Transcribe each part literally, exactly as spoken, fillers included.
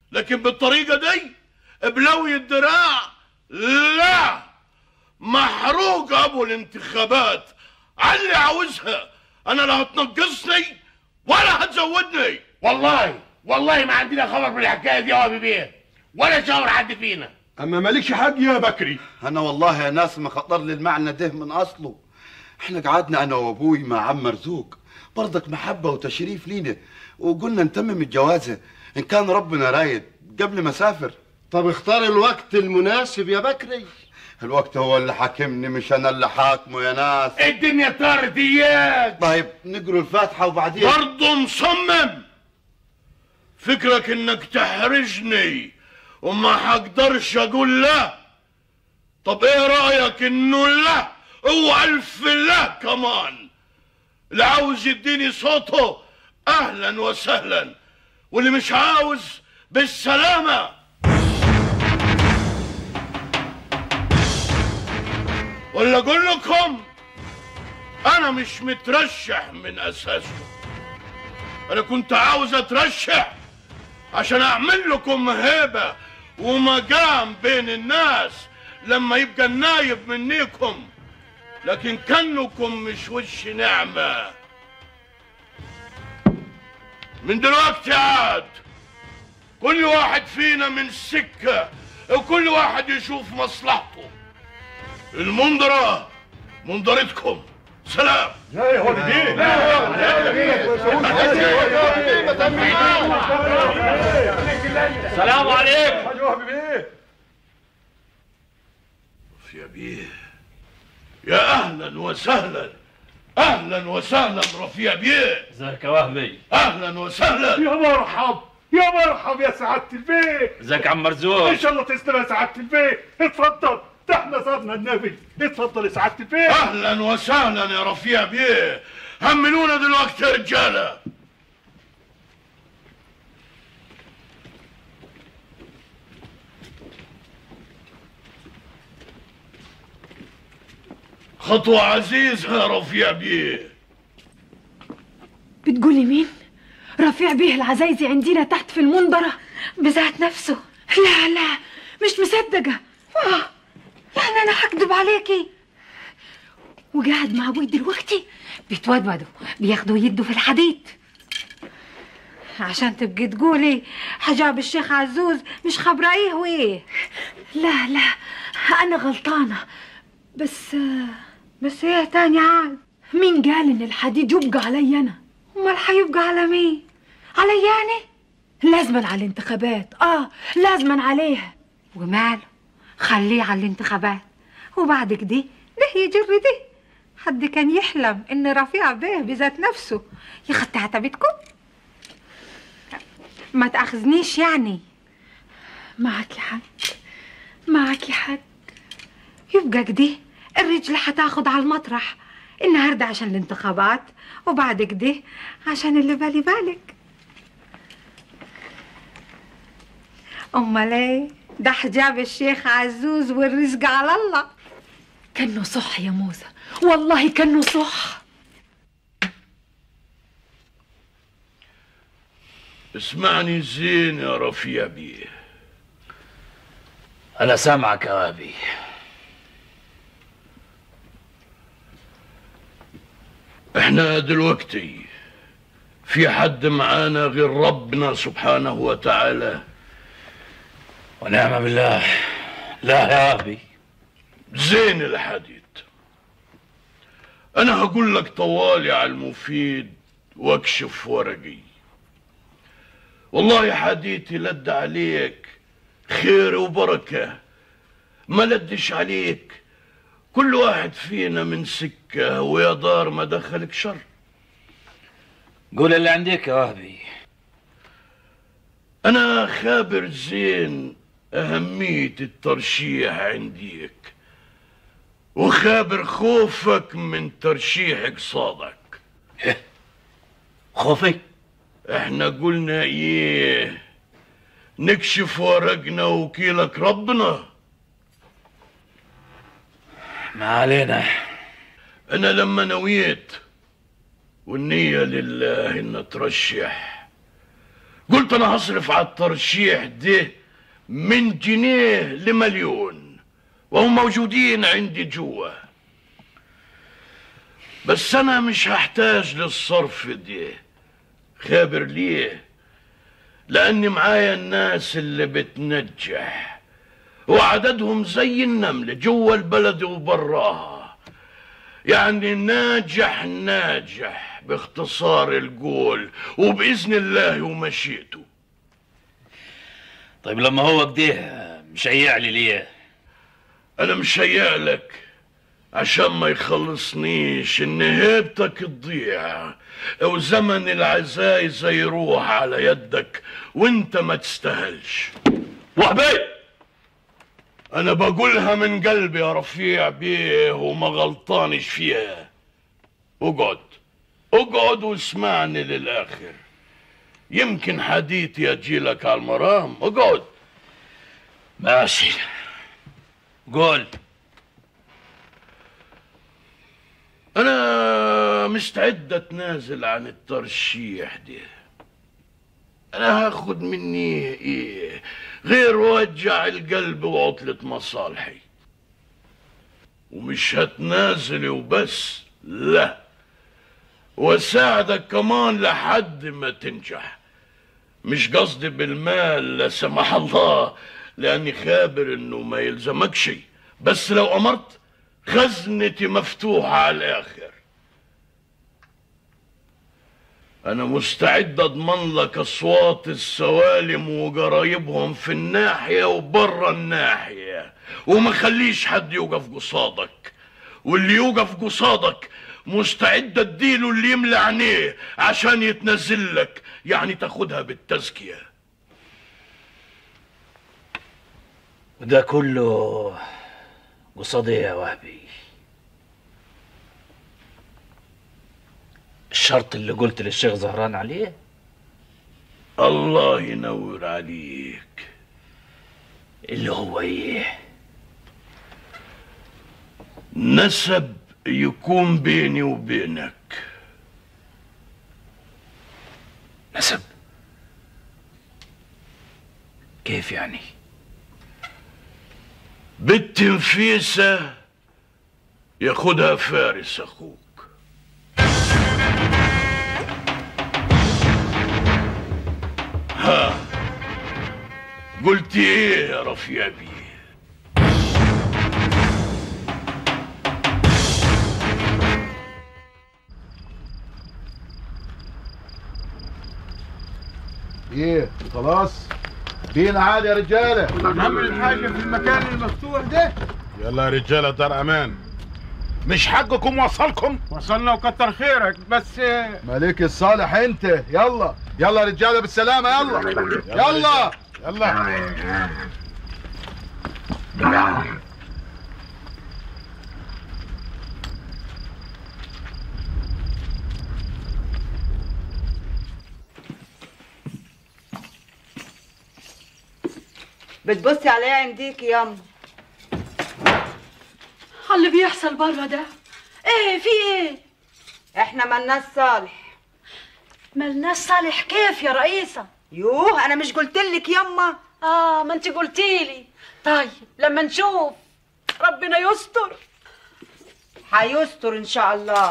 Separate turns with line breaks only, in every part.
لكن بالطريقة دي بلوي الدراع لا، محروق ابو الانتخابات على اللي عاوزها. انا لا هتنقصني ولا هتزودني.
والله والله ما عندنا خبر بالحكايه دي يا ابي بيه، ولا شاور حد فينا.
اما مالكش حق يا بكري.
انا والله يا ناس ما خطر لي المعنى ده من اصله. احنا قعدنا انا وابوي مع عم مرزوق برضك محبه وتشريف لينا، وقلنا نتمم الجوازه ان كان ربنا رايد قبل ما اسافر.
طب اختار الوقت المناسب يا بكري.
الوقت هو اللي حاكمني مش انا اللي حاكمه يا ناس.
الدنيا طارت اياك.
طيب نقروا الفاتحه وبعدين.
برضه مصمم فكرك انك تحرجني وما حقدرش اقول لا. طب ايه رايك انه لا هو الف لا كمان؟ اللي عاوز يديني صوته اهلا وسهلا، واللي مش عاوز بالسلامه. ولا اقول لكم انا مش مترشح من اساسه، انا كنت عاوز اترشح عشان اعمل لكم هيبه ومقام بين الناس لما يبقى النايب منيكم، لكن كنكم مش وش نعمه. من دلوقتي عاد كل واحد فينا من سكه وكل واحد يشوف مصلحته. المنظرة منظرتكم. سلام.
لا يا ولد بيه، لا
سلام عليكم.
يا ولد بيه.
يا بيه يا اهلا وسهلا، اهلا وسهلا رفيع بيه.
ازيك يا وهبي؟
اهلا وسهلا.
يا مرحب يا مرحب يا سعاده البيه.
ازيك يا عم مرزوق؟
ان شاء الله تسلم يا سعاده البيه. اتفضل، ده احنا صرنا النبي. اتفضل يا سعاده البيه.
اهلا وسهلا يا رفيع بيه. هملونا دلوقتي يا رجاله. خطوة عزيزة يا رفيع بيه.
بتقولي مين؟ رفيع بيه العزايزي عندنا تحت في المنظرة بذات نفسه؟ لا لا مش مصدقة. آه. يعني أنا هكذب عليكي؟ وقاعد مع أبوي دلوقتي بيتودودوا بياخدوا يده في الحديد عشان تبقي تقولي حجاب الشيخ عزوز مش خبره ايه وايه. لا لا أنا غلطانة، بس بس ايه تاني عاد؟ مين قال إن الحديد يبقى علي أنا؟ أمال هيبقى على مين؟ علي يعني؟ لازما على الانتخابات. اه لازما عليها. وماله؟ خليه على الانتخابات وبعد كده ده يجر ده. حد كان يحلم ان رفيع بيه بذات نفسه ياخد تحت بيتكم؟ ما تاخذنيش يعني. معك حق معك حق. يبقى كده الرجل هتاخد على المطرح النهارده عشان الانتخابات وبعد كده عشان اللي بالي بالك. امال ايه؟ ده حجاب الشيخ عزوز والرزق على الله. كانه صح يا موسى، والله كانه صح.
اسمعني زين يا رفيع بيه.
انا سامعك يا ابي.
احنا دلوقتي في حد معانا غير ربنا سبحانه وتعالى؟
ونعم بالله لا يا ابي.
زين الحديد. انا هقول لك طوالي على المفيد واكشف ورقي. والله حديتي لد عليك خير وبركة، ما لدش عليك. كل واحد فينا من سكة ويا دار ما دخلك شر.
قول اللي عندك يا وهبي.
أنا خابر زين أهمية الترشيح عنديك، وخابر خوفك من ترشيحك صادك.
خوفي؟
احنا قلنا ايه؟ نكشف ورقنا وكيلك ربنا.
ما علينا.
انا لما نويت والنية لله ان اترشح قلت انا هصرف على الترشيح ده من جنيه لمليون، وهم موجودين عندي جوا. بس انا مش هحتاج للصرف ده. خابر ليه؟ لاني معايا الناس اللي بتنجح، وعددهم زي النمل جوا البلد وبراها. يعني ناجح ناجح باختصار القول، وبإذن الله ومشيئته.
طيب لما هو كده مشيع لي ليه؟
أنا مشيع لك عشان ما يخلصنيش إن هيبتك تضيع، وزمن العزايزة يروح على يدك وانت ما تستاهلش. وحبي أنا بقولها من قلبي يا رفيع بيه، وما غلطانش فيها. اقعد اقعد واسمعني للآخر، يمكن حديثي يجيلك على المرام. اقعد.
ماشي، قول.
أنا مستعد أتنازل عن الترشيح ده. أنا هاخد مني إيه غير وجع القلب وعطلة مصالحي. ومش هتنازل وبس، لا، واساعدك كمان لحد ما تنجح. مش قصدي بالمال لا سمح الله، لأني خابر إنه ما يلزمك شيء، بس لو أمرت خزنتي مفتوحة على الآخر. أنا مستعد أضمن لك أصوات السوالم وجرايبهم في الناحية وبره الناحية، وما خليش حد يوقف قصادك. واللي يوقف قصادك مستعد أديله اللي يملى عينيه عشان يتنزل لك، يعني تاخدها بالتزكية.
وده كله قصادي يا وهبي؟ الشرط اللي قلت للشيخ زهران عليه؟
الله ينور عليك.
اللي هو ايه؟
نسب يكون بيني وبينك.
نسب؟ كيف يعني؟
بنت نفيسة ياخدها فارس اخوك. ها قلت ايه يا رفيع بيه؟
ايه خلاص بينا عادي يا رجاله.
نعمل حاجه في المكان المفتوح ده.
يلا يا رجاله دار امان. مش حقكم وصلكم؟
وصلنا وكتر خيرك، بس
مالك الصالح انت. يلا يلا يا رجاله بالسلامه. يلا يلا يلا, يلا.
بتبصي عليا عنديك ياما؟
اللي بيحصل بره ده ايه؟ في ايه؟
احنا مالناش صالح.
مالناش صالح كيف يا رئيسة؟
يوه انا مش قلتلك ياما؟
اه ما انت قلتيلي. طيب لما نشوف ربنا يستر.
هيستر ان شاء الله.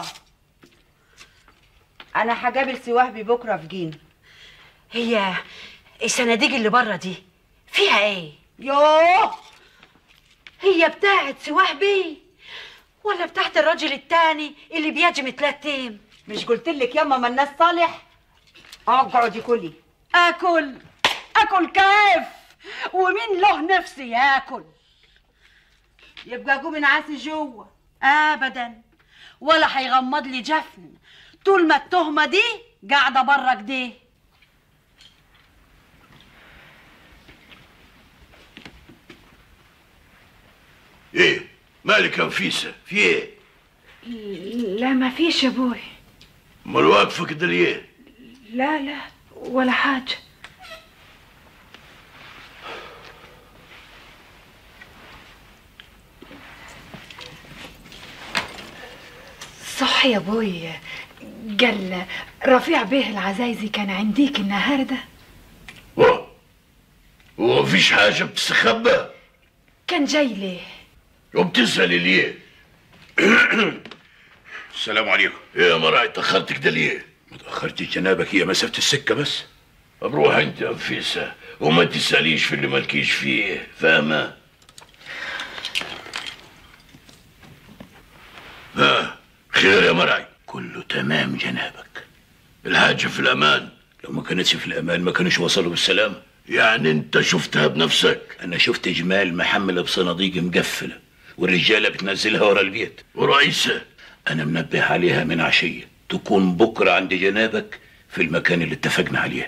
انا هجابل سواهبي بكره في جينا.
هي الصناديق اللي بره دي فيها ايه؟
يوه
هي بتاعت سواهبي ولا بتاعت الراجل التاني اللي بيجي تلاتين؟
مش قلتلك ياما مالناش صالح؟ اقعدي كلي.
اكل اكل كيف؟ ومين له نفس ياكل؟
يبقى قومي نعاسي جوه.
ابدا، ولا هيغمض لي جفن طول ما التهمه دي قاعده بره كده.
ايه مالك يا نفيسة؟ في ايه؟
لا ما فيش يا ابوي.
امال واقفه كده ليه؟
لا لا ولا حاجه. صح يا ابوي، قال رفيع بيه العزايزي كان عنديك النهارده؟
ومفيش حاجة بتستخبى؟
كان جاي ليه؟
وبتسألي ليه؟
السلام عليكم.
ايه يا مرعي اتأخرت كده ليه؟
ما تأخرتش جنابك، هي مسافة السكة بس.
بروح انت يا نفيسة وما تسأليش في اللي مالكيش فيه، فاهمة؟ ها خير يا مرعي؟
كله تمام جنابك.
الحاجة في الأمان؟
لو ما كانتش في الأمان ما كانوش وصلوا بالسلام.
يعني انت شفتها بنفسك؟
أنا شفت جمال محملة بصناديق مقفلة والرجالة بتنزلها ورا البيت.
ورئيسة؟
أنا منبه عليها من عشية، تكون بكرة عند جنابك في المكان اللي اتفقنا عليه.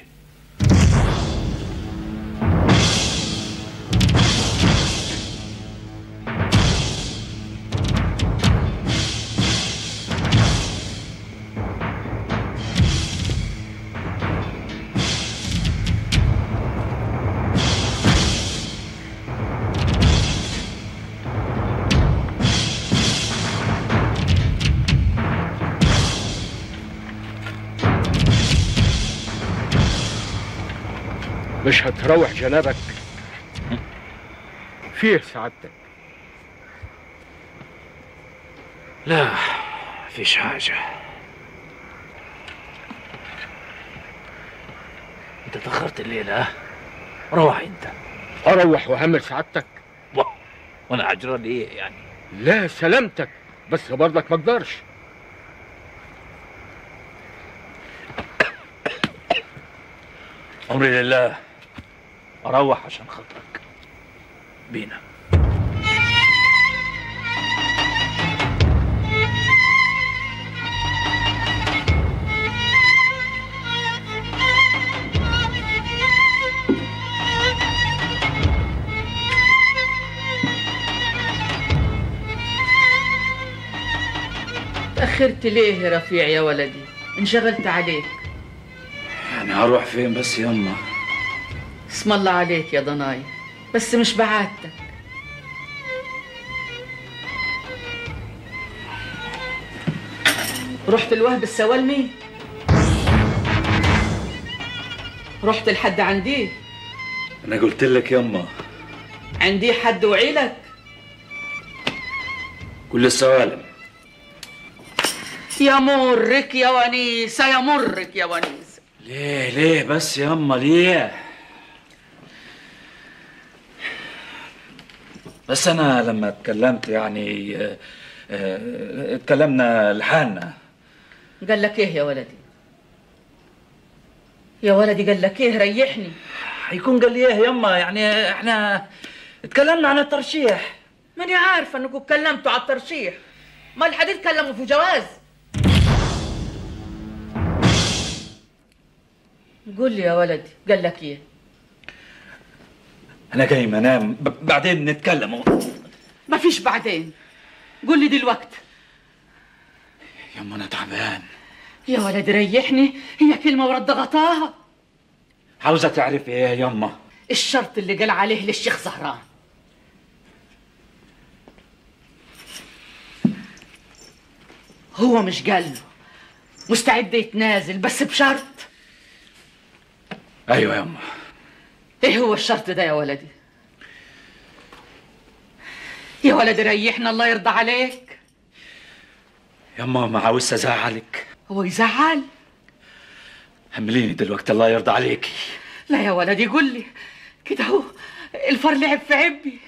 مش هتروح جنابك؟ فيه سعادتك؟
لا مفيش حاجة. انت تأخرت الليلة ها؟ روح انت.
اروح واهمل سعادتك؟
و... وانا عجران ايه يعني؟
لا سلامتك، بس برضك ما اقدرش.
امري لله، اروح عشان خاطرك. بينا.
تأخرت ليه يا رفيع يا ولدي؟ انشغلت عليك.
يعني هروح فين بس يما؟
اسم الله عليك يا ضناي، بس مش بعادتك. رحت الوهب السوالمي؟ رحت لحد عندي؟
انا قلت لك يما
عندي حد وعيلك؟
كل السوالم.
يا مرك يا ونيسة، يا مرك يا ونيسة.
ليه ليه بس يما ليه؟ بس انا لما اتكلمت يعني اه اه اتكلمنا لحالنا.
قال لك ايه يا ولدي؟ يا ولدي قال لك ايه؟ ريحني.
هيكون قال لي ايه يما؟ يعني احنا اتكلمنا عن الترشيح.
ماني عارفه انكم اتكلمتوا على الترشيح، ما الحديد اتكلموا في جواز. قول لي يا ولدي قال لك ايه؟
انا جاي منام بعدين نتكلم.
ما فيش بعدين، قول لي دلوقتي.
يما انا تعبان.
يا ولدي ريحني، هي كلمه ورد غطاها.
عاوزه تعرف ايه يما؟
الشرط اللي قال عليه للشيخ زهران. هو مش قال له مستعد يتنازل بس بشرط؟
ايوه يما.
ايه هو الشرط ده يا ولدي؟ يا ولدي ريحنا الله يرضى عليك.
يما ما عاوزش ازعلك.
هو يزعل؟
همليني دلوقتي الله يرضى عليكي.
لا يا ولدي قول لي كده، هو الفار لعب في عبي.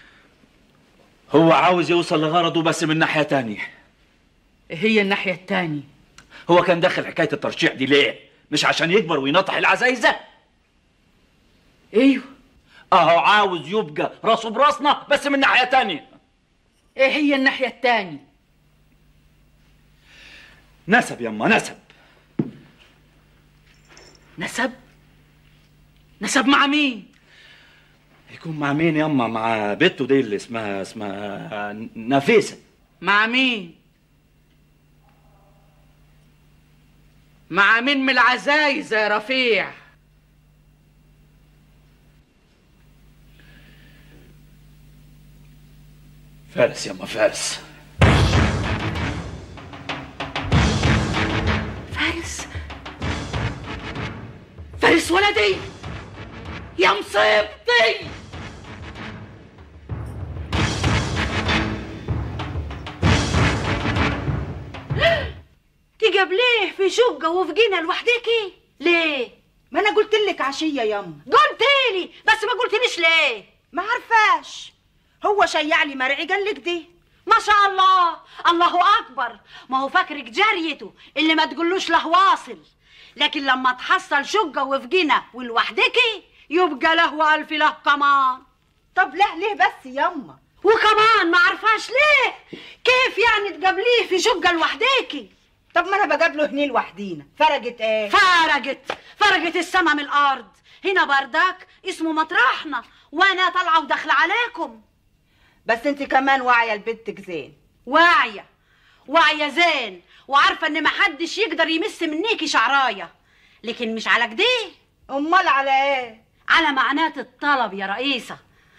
هو عاوز يوصل لغرضه بس من ناحية تانية.
هي الناحية التانية؟
هو كان داخل حكاية الترشيح دي ليه؟ مش عشان يكبر وينطح العزايزة؟
ايوه.
اهو عاوز يبقى راسه براسنا بس من ناحية تانية.
ايه هي الناحية التانية؟
نسب يما، نسب.
نسب؟ نسب مع مين؟
يكون مع مين يما؟ مع بنته دي اللي اسمها اسمها نفيسة.
مع مين؟ مع مين من العزايز يا رفيع؟
فارس يما، فارس.
فارس؟ فارس ولدي؟ يا مصيبتي.
تجابليه في شقة وفي جنة لوحدكي؟ ليه؟
ما انا قلت لك عشيه ياما.
قلتيلي بس ما قلتليش ليه؟
ما عرفاش، هو شيع لي مرعي قال لك دي.
ما شاء الله، الله اكبر. ما هو فاكرك جاريته اللي ما تقولوش له واصل، لكن لما تحصل شقة وفي جنة ولوحدكي يبقى له والف له كمان.
طب له ليه بس ياما؟
وكمان ما عرفاش ليه؟ كيف يعني تقابليه في شقة لوحدكي؟
طب ما انا بقابله هني لوحدينا، فرقت ايه؟
فرقت فرقت السما من الارض. هنا بردك اسمه مطرحنا، وانا طالعه وداخله عليكم.
بس انت كمان واعيه لبنتك زين.
واعيه واعيه زين، وعارفه ان محدش يقدر يمس منيكي شعرايه، لكن مش على كده.
امال على ايه؟
على معنات الطلب يا رئيسه.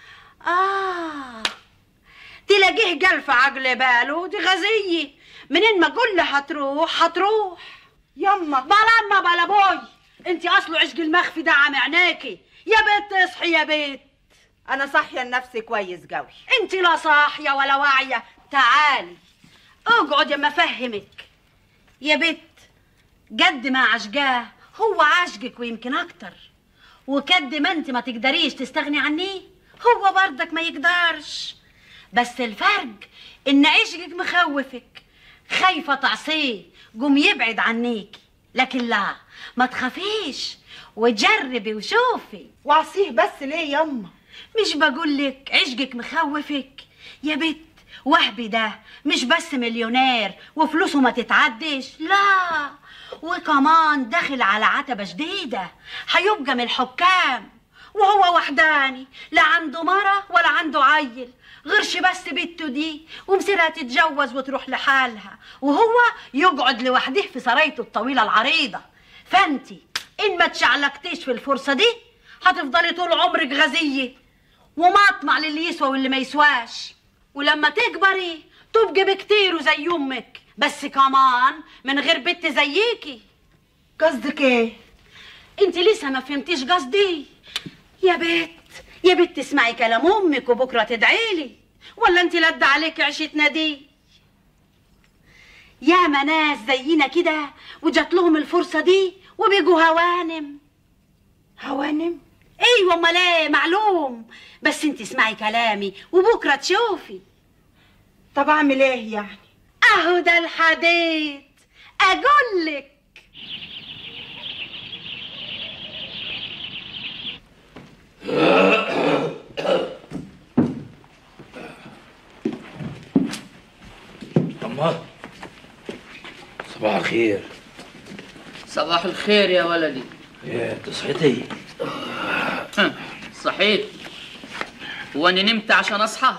اه تلاقيه جلف عقل باله، دي غزيه. منين ما اقول له هتروح هتروح.
يما
بلا ما بلا بوي، انت اصله عشق المخفي ده عم عينيكي. يا بنت اصحي يا بنت.
انا صاحيه لنفسي كويس قوي.
انت لا صاحيه ولا واعيه. تعالي اقعد اما افهمك يا بنت. قد ما عشقاه هو عاشقك ويمكن اكتر، وقد ما انت ما تقدريش تستغني عنيه هو برضك ما يقدرش. بس الفرق ان عشقك مخوفك، خايفه تعصيه قوم يبعد عنيكي. لكن لا، ما تخافيش وجربي وشوفي.
وعصيه بس ليه يما؟
مش بقولك عشقك مخوفك يا بت؟ وهبي ده مش بس مليونير وفلوسه ما تتعدش، لا، وكمان داخل على عتبة جديدة، هيبقى من الحكام، وهو وحداني، لا عنده مرة ولا عنده عيل غيرش بس بنته دي، ومصيرها تتجوز وتروح لحالها، وهو يقعد لوحده في سرايته الطويلة العريضة. فانتي ان ما تشعلقتيش في الفرصة دي هتفضلي طول عمرك غزية ومطمع للي يسوى واللي ما يسواش، ولما تكبري تبقي بكتير زي امك، بس كمان من غير بنت زيكي.
قصدك ايه؟
انت لسه ما فهمتيش قصدي يا بت. يا بت اسمعي كلام امك وبكره تدعيلي، ولا انت لد عليك عيشتنا دي؟ يا ناس زينا كده وجات لهم الفرصه دي وبيجوا هوانم.
هوانم؟
ايوه امال ايه، معلوم. بس انت اسمعي كلامي وبكره تشوفي.
طب اعمل ايه يعني؟
اهو ده الحديد اقولك.
أما صباح الخير.
صباح الخير يا ولدي.
ايه انت صحيتي؟
صحيت. وانا نمت عشان اصحى؟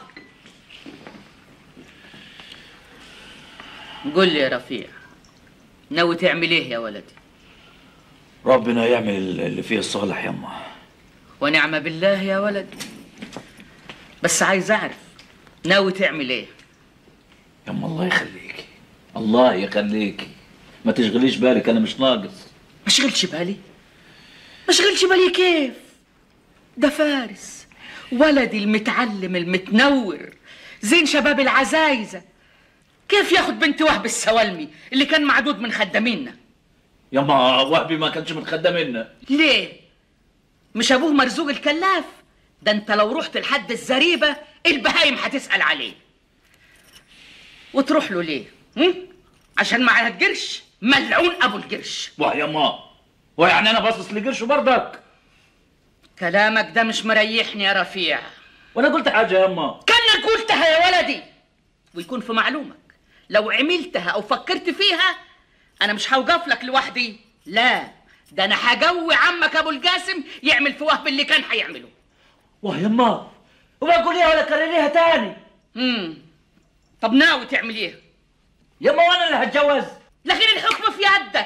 قول لي يا رفيع، ناوي تعمل ايه يا ولدي؟
ربنا يعمل اللي فيه الصالح يما.
ونعم بالله يا ولدي، بس عايز اعرف ناوي تعمل ايه؟
يما الله يخليكي، الله يخليكي، ما تشغليش بالك، انا مش ناقص.
ما اشغلش بالي؟ ما اشغلش بالي كيف؟ ده فارس، ولدي المتعلم المتنور، زين شباب العزايزه، كيف ياخد بنت وهب السوالمي اللي كان معدود من خدامينا؟
يما وهبي ما كانش من خدامينا.
ليه؟ مش ابوه مرزوق الكلاف؟ ده انت لو رحت لحد الزريبه البهايم هتسال عليه. وتروح له ليه؟ هم؟ عشان معاها القرش؟ ملعون ابو القرش.
واه يما، ويعني انا باصص لقرشه برضك؟
كلامك ده مش مريحني يا رفيع.
وانا قلت حاجه يما؟
كانك قلتها يا ولدي. ويكون في معلومك لو عملتها او فكرت فيها انا مش هوقف لك لوحدي، لا، ده انا هجوي عمك ابو القاسم يعمل في وهب اللي كان هيعمله.
واه يما، وبقول ايه ولا كرريها تاني؟
امم طب ناوي تعمل ايه؟
يما وانا اللي هتجوز؟
لكن الحكم في يدك.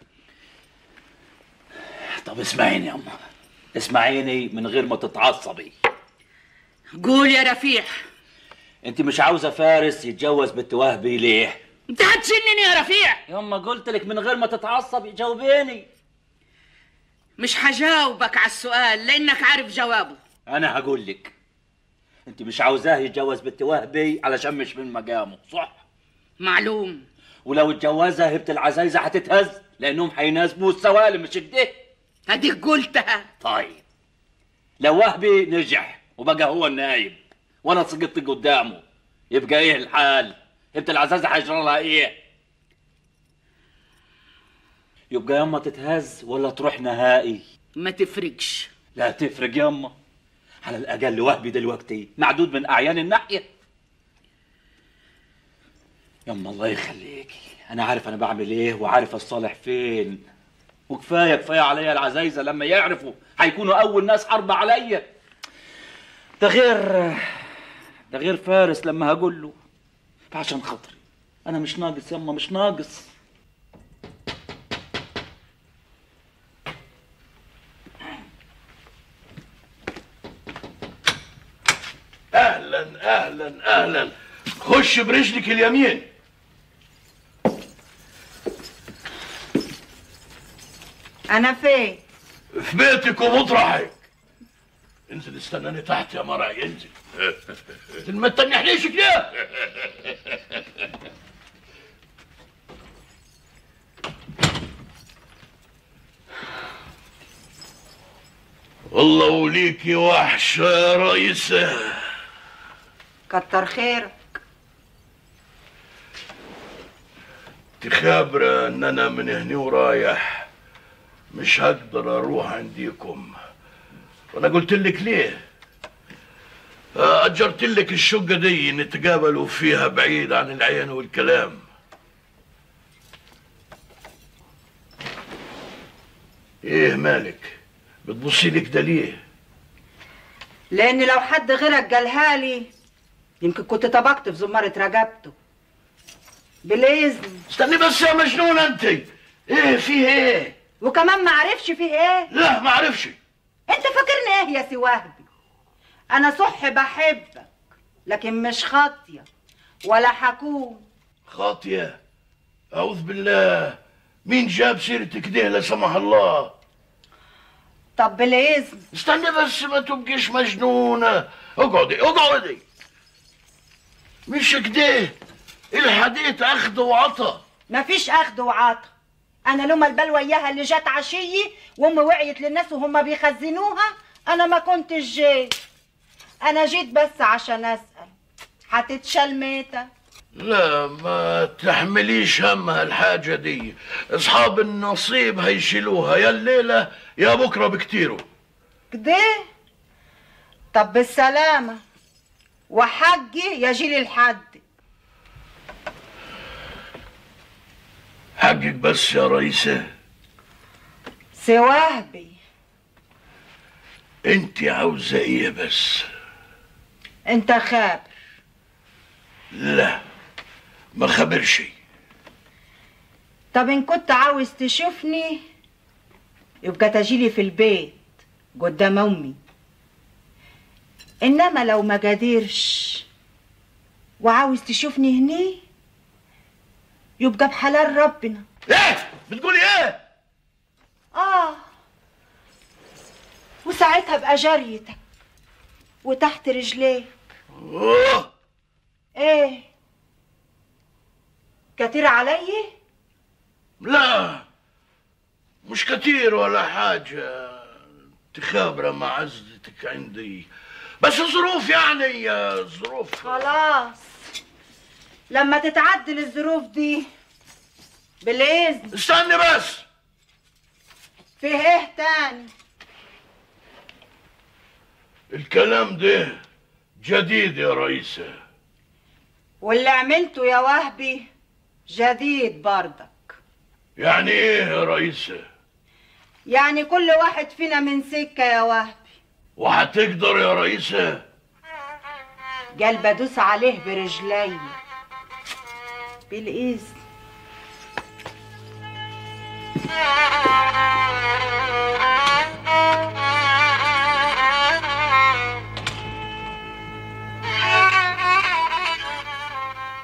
طب اسمعيني يما، اسمعيني من غير ما تتعصبي.
قول يا رفيع.
انت مش عاوزه فارس يتجوز بنت وهبي ليه؟
انت هتجنني يا رفيع.
يما قلت لك من غير ما تتعصبي، جاوبيني.
مش هجاوبك على السؤال لانك عارف جوابه.
انا هقول لك، انت مش عاوزاه يتجوز بنت وهبي علشان مش من مقامه، صح؟
معلوم.
ولو اتجوزها هبه العزايزه هتتهز لانهم هيناسبوا السوالم، مش كده؟
هديك قلتها.
طيب لو وهبي نجح وبقى هو النايب وانا سقطت قدامه، يبقى ايه الحال؟ هبه العزايزه هيجرى لها ايه؟ يبقى يما تتهز ولا تروح نهائي؟
ما تفرقش.
لا تفرق يما، على الاقل وهبي دلوقتي معدود من اعيان الناحيه. يما الله يخليكي، انا عارف انا بعمل ايه وعارف الصالح فين، وكفايه كفايه عليا العزايزه لما يعرفوا هيكونوا اول ناس حرب عليا. ده غير ده غير فارس لما هقول له، فعشان خاطري انا مش ناقص يما، مش ناقص.
اهلا اهلا اهلا، خش برجلك اليمين.
انا فين؟
في بيتك ومطرحك. انزل استناني تحت يا مرعي، انزل. انزل ما تنحنيش كده. والله وليكي وحشة يا ريسة.
كتر خيرك.
تخابرة ان انا من هني ورايح مش هقدر اروح عنديكم، وانا قلت لك ليه؟ اجرت لك الشقة دي نتقابلوا فيها بعيد عن العين والكلام. ايه مالك؟ بتبصي لك ده ليه؟
لان لو حد غيرك قالها لي يمكن كنت طبقت في زمارة رقبته. بالاذن.
استني بس يا مجنونه انت. ايه فيه ايه؟
وكمان ما عرفش فيه ايه؟
لا ما عرفش.
انت فاكرني ايه يا سي وهبي؟ انا صح بحبك لكن مش خاطيه ولا حكون.
خاطيه؟ اعوذ بالله، مين جاب سيرتك ده لا سمح الله؟
طب بالاذن.
استني بس ما تبقيش مجنونه. اقعدي اقعدي. مش كده الحديث اخذ وعطا.
مفيش اخذ وعطا. انا لما البلوى اياها اللي جت عشيه وامي وعيت للناس وهم بيخزنوها انا ما كنتش جيت. انا جيت بس عشان اسال هتتشال ميته.
لا ما تحمليش هم هالحاجه دي، اصحاب النصيب هيشيلوها يا الليله يا بكره بكتيروا.
كده؟ طب بالسلامه، وحقي يجيلي لحد.
حقك بس يا ريسة.
سي وهبي
انت عاوزة ايه بس؟
انت خابر.
لا ما خبرش.
طب ان كنت عاوز تشوفني يبقى تجيلي في البيت قدام امي، انما لو ما قادرش وعاوز تشوفني هني يبقى بحلال ربنا.
ايه بتقولي ايه؟
اه وساعتها بقى جريتك وتحت رجليك.
اوه
ايه كتير علي؟
لا مش كتير ولا حاجة، تخابرة معزتك عندي، بس ظروف يعني ظروف.
خلاص لما تتعدل الظروف دي بالاذن.
استني بس.
فيه ايه تاني؟
الكلام ده جديد يا ريسة.
واللي عملته يا وهبي جديد برضك.
يعني ايه يا ريسة؟
يعني كل واحد فينا من سكة يا وهبي.
وهتقدر يا ريسة؟
قال بدوس عليه برجلي بالاذن.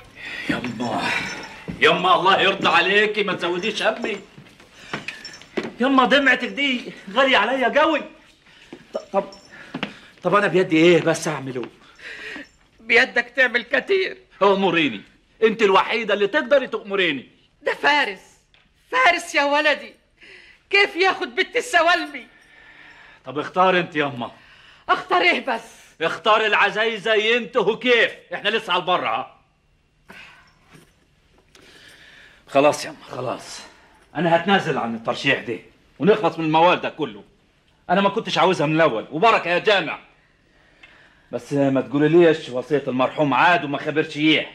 يما يما الله يرضى عليكي ما تزوديش همي. يما دمعتك دي غالية عليا قوي. طب طب انا بيدي ايه بس اعمله؟
بيدك تعمل كتير.
اموريني، انت الوحيدة اللي تقدري تأمريني.
ده فارس، فارس يا ولدي، كيف ياخد بنت السوالمي؟
طب اختار انت يما.
اختار ايه بس؟
اختار العزايزة ينتهوا كيف، احنا لسه على البر. ها خلاص يما خلاص، انا هتنازل عن الترشيح ده ونخلص من الموال ده كله. انا ما كنتش عاوزها من الاول، وبركه يا جامع. بس ما تقوليليش وصيه المرحوم عاد وما خبرش اياه.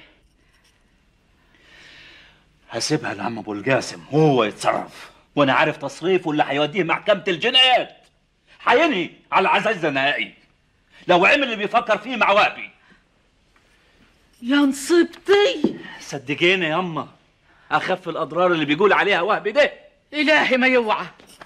هسيبها لعم ابو القاسم هو يتصرف، وانا عارف تصريفه اللي هيوديه محكمه الجنايات. هينهي على العزايزه نهائي لو عمل اللي بيفكر فيه مع وهبي.
يا نصيبتي،
صدقيني ياما اخف الاضرار اللي بيقول عليها وهبي ده.
الهي ما يوعى.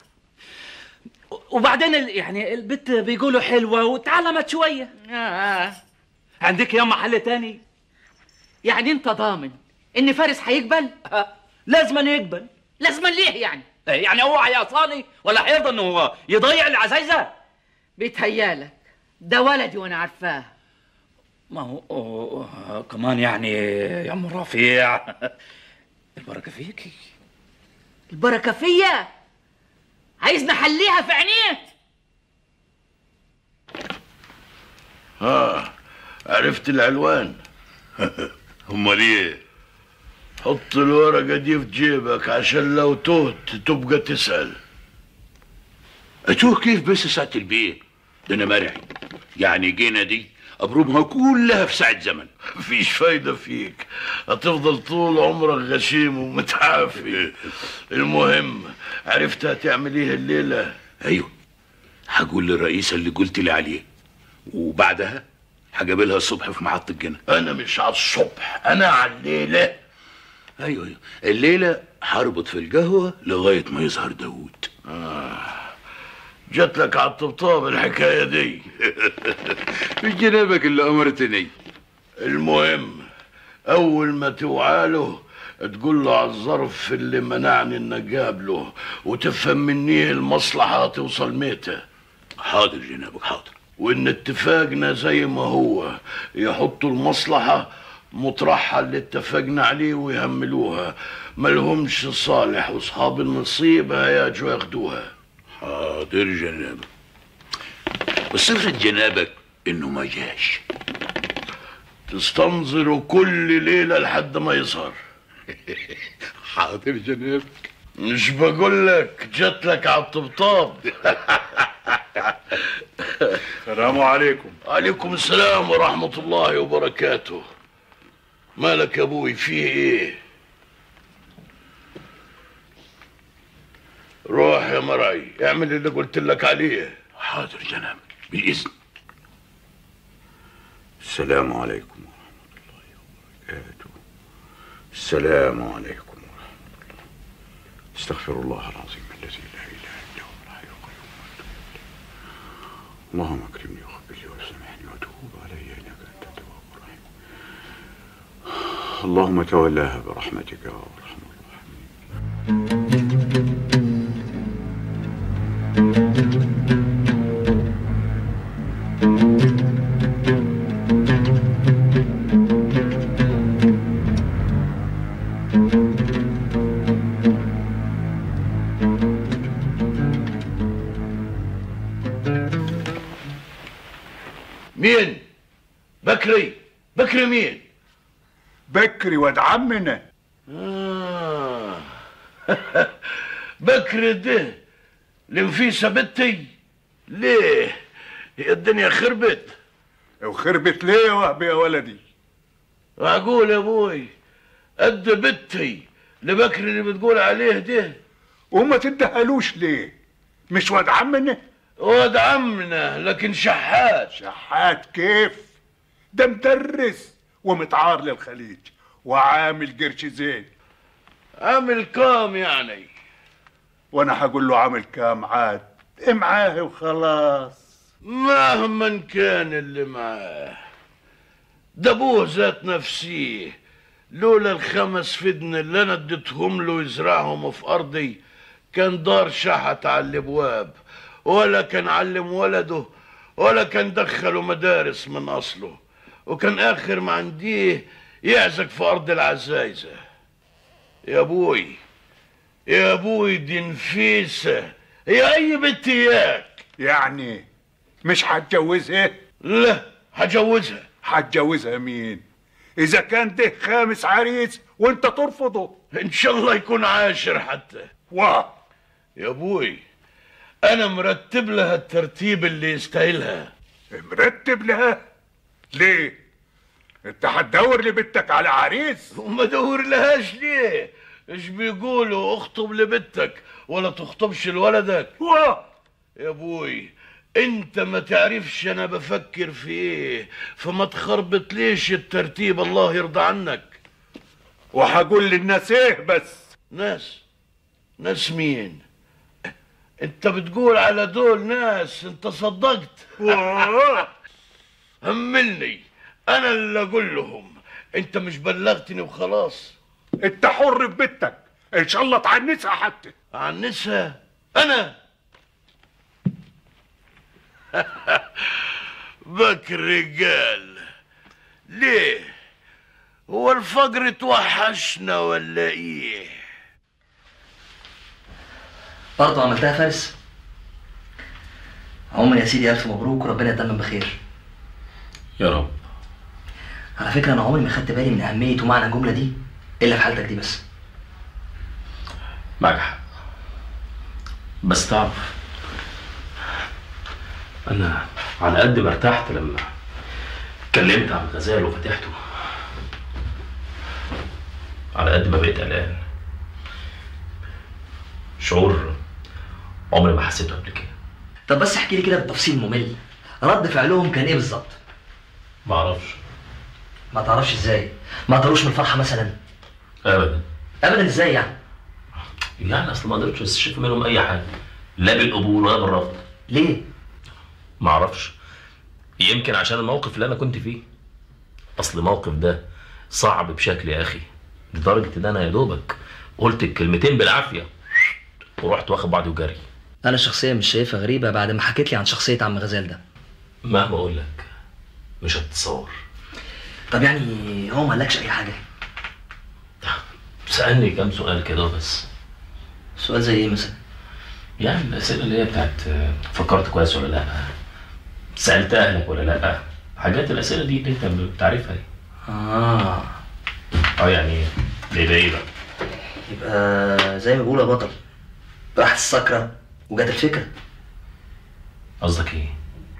وبعدين ال... يعني البت بيقولوا حلوه واتعلمت شويه.
آه.
عندك ياما حل تاني؟
يعني انت ضامن ان فارس هيقبل؟
آه. لازما يقبل.
لازما ليه يعني؟
يعني هو هيعصاني ولا هيرضى انه هو يضيع العزايزه؟
بيتهيالك، ده ولدي وانا عارفاه.
ما هو أوه. كمان يعني يا ام رفيع البركه فيكي.
البركه فيا؟ عايز نحليها في عينيه؟
ها عرفت العنوان؟
امال ايه؟
حط الورقة دي في جيبك عشان لو تهت تبقى تسأل.
اتوه كيف بس ساعة البيت؟ ده انا مرعي، يعني جينا دي ابرمها كلها في ساعة زمن.
مفيش فايدة فيك، هتفضل طول عمرك غشيم ومتعافي. المهم عرفت هتعمل ايه الليلة؟
ايوه، هقول للرئيسة اللي قلت لي عليه، وبعدها هقابلها الصبح في محطة الجنة.
انا مش على الصبح، انا على الليلة.
ايوه ايوه، الليلة هربط في القهوة لغاية ما يظهر داوود.
آه. جات لك على الطبطاب الحكاية دي.
في جنابك اللي امرتني.
المهم اول ما توعاله تقول له على الظرف اللي منعني ان اقابله، وتفهم مني المصلحة توصل ميتة.
حاضر جنابك حاضر.
وان اتفاقنا زي ما هو، يحطوا المصلحة مطرحها اللي اتفقنا عليه ويهملوها، ملهمش صالح، واصحاب النصيب هيجوا ياخدوها.
حاضر جنابك. بس افرض جنابك انه ما جاش،
تستنظروا كل ليلة لحد ما يظهر.
حاضر جنابك.
مش بقول لك جات لك على الطبطاب.
السلام عليكم.
عليكم السلام ورحمة الله وبركاته. مالك يا ابوي، فيه ايه؟ روح يا مرعي اعمل اللي قلت لك عليه.
حاضر جنابك بالإذن. السلام عليكم ورحمة الله وبركاته. السلام عليكم ورحمة الله. استغفر الله العظيم الذي لا إله إلا هو الحي القيوم وأتوب إليه. اللهم اكرمني وخبرني وسامحني وتوب علي إنك أنت التواب الرحيم. اللهم تولاها برحمتك يا أرحم الراحمين.
مين؟ بكري؟ بكري مين؟
بكري واد عمنا.
آه. بكري ده لنفيسة بنتي؟ ليه؟ هي الدنيا خربت.
وخربت ليه يا وهبي يا ولدي؟
معقول يا ابوي قد بنتي لبكري اللي بتقول عليه ده؟
وما تدهلوش ليه؟ مش واد عمنا؟
واد عمنا لكن شحات.
شحات كيف؟ ده مدرس ومتعار للخليج وعامل قرش زين.
عامل كام يعني؟
وانا هقول له عامل كام عاد؟ معاه وخلاص.
مهما كان اللي معاه ده ابوه ذات نفسيه، لولا الخمس فدن اللي انا اديتهم له يزرعهم في ارضي كان دار شحت على الابواب، ولا كان علم ولده، ولا كان دخله مدارس من اصله، وكان اخر ما عنديه يعزك في ارض العزايزه. يا ابوي يا ابوي دي نفيسه، هي اي بنت اياك.
يعني مش هتجوزها؟
لا هجوزها.
هتجوزها مين اذا كان ده خامس عريس وانت ترفضه؟
ان شاء الله يكون عاشر حتى.
واه
يا ابوي انا مرتب لها الترتيب اللي يستاهلها.
مرتب لها؟ ليه؟ انت هتدور لبنتك على عريس؟
وما ادور لهاش ليه؟ ايش بيقولوا اخطب لبنتك ولا تخطبش لولدك؟
واه
يا ابوي انت ما تعرفش انا بفكر في ايه، فما تخربط ليش الترتيب، الله يرضى عنك.
وهقول للناس ايه بس؟
ناس؟ ناس مين؟ انت بتقول على دول ناس؟ انت صدقت. هملني انا اللي اقول لهم، انت مش بلغتني وخلاص.
انت حر في بيتك، ان شاء الله تعنسها حتى.
عنسها انا؟ بكر رجال ليه؟ هو الفقر توحشنا ولا ايه؟
برضه عملتها فارس؟ عموما يا سيدي الف مبروك وربنا يتمم بخير.
يا رب.
على فكره انا عمري ما خدت بالي من اهميه ومعنى الجمله دي الا في حالتك دي بس.
معك حق، بس تعرف انا على قد ما ارتحت لما اتكلمت عن غزال وفتحته، على قد ما بقيت قلقان. شعور عمري ما حسيته قبل كده.
طب بس احكي لي كده بالتفصيل ممل، رد فعلهم كان ايه بالظبط؟
ما اعرفش.
ما تعرفش ازاي؟ ما طاروش من الفرحه مثلا؟
ابدا.
ابدا ازاي يعني؟
يعني اصل ما قدرتش استشف منهم اي حاجه، لا بالقبول ولا بالرفض.
ليه؟
ما اعرفش، يمكن عشان الموقف اللي انا كنت فيه. اصل الموقف ده صعب بشكل يا اخي، لدرجه ان انا يا دوبك قلت الكلمتين بالعافيه ورحت واخد بعضي وجري.
انا شخصيا مش شايفها غريبه بعد ما حكيت لي عن شخصيه عم غزال ده.
مهما اقول لك مش هتتصور.
طب يعني هو ما قالكش اي حاجه؟
سالني كام سؤال كده بس.
سؤال زي ايه مثلا؟
يعني الاسئله اللي هي بتاعت فكرت كويس ولا لا، سالت اهلك ولا لا، حاجات الاسئله دي اللي انت بتعرفها دي.
اه
اه يعني ليه ده ايه بقى؟
يبقى زي ما بيقولوا يا بطل، راحت السكره وجت الفكره.
قصدك ايه؟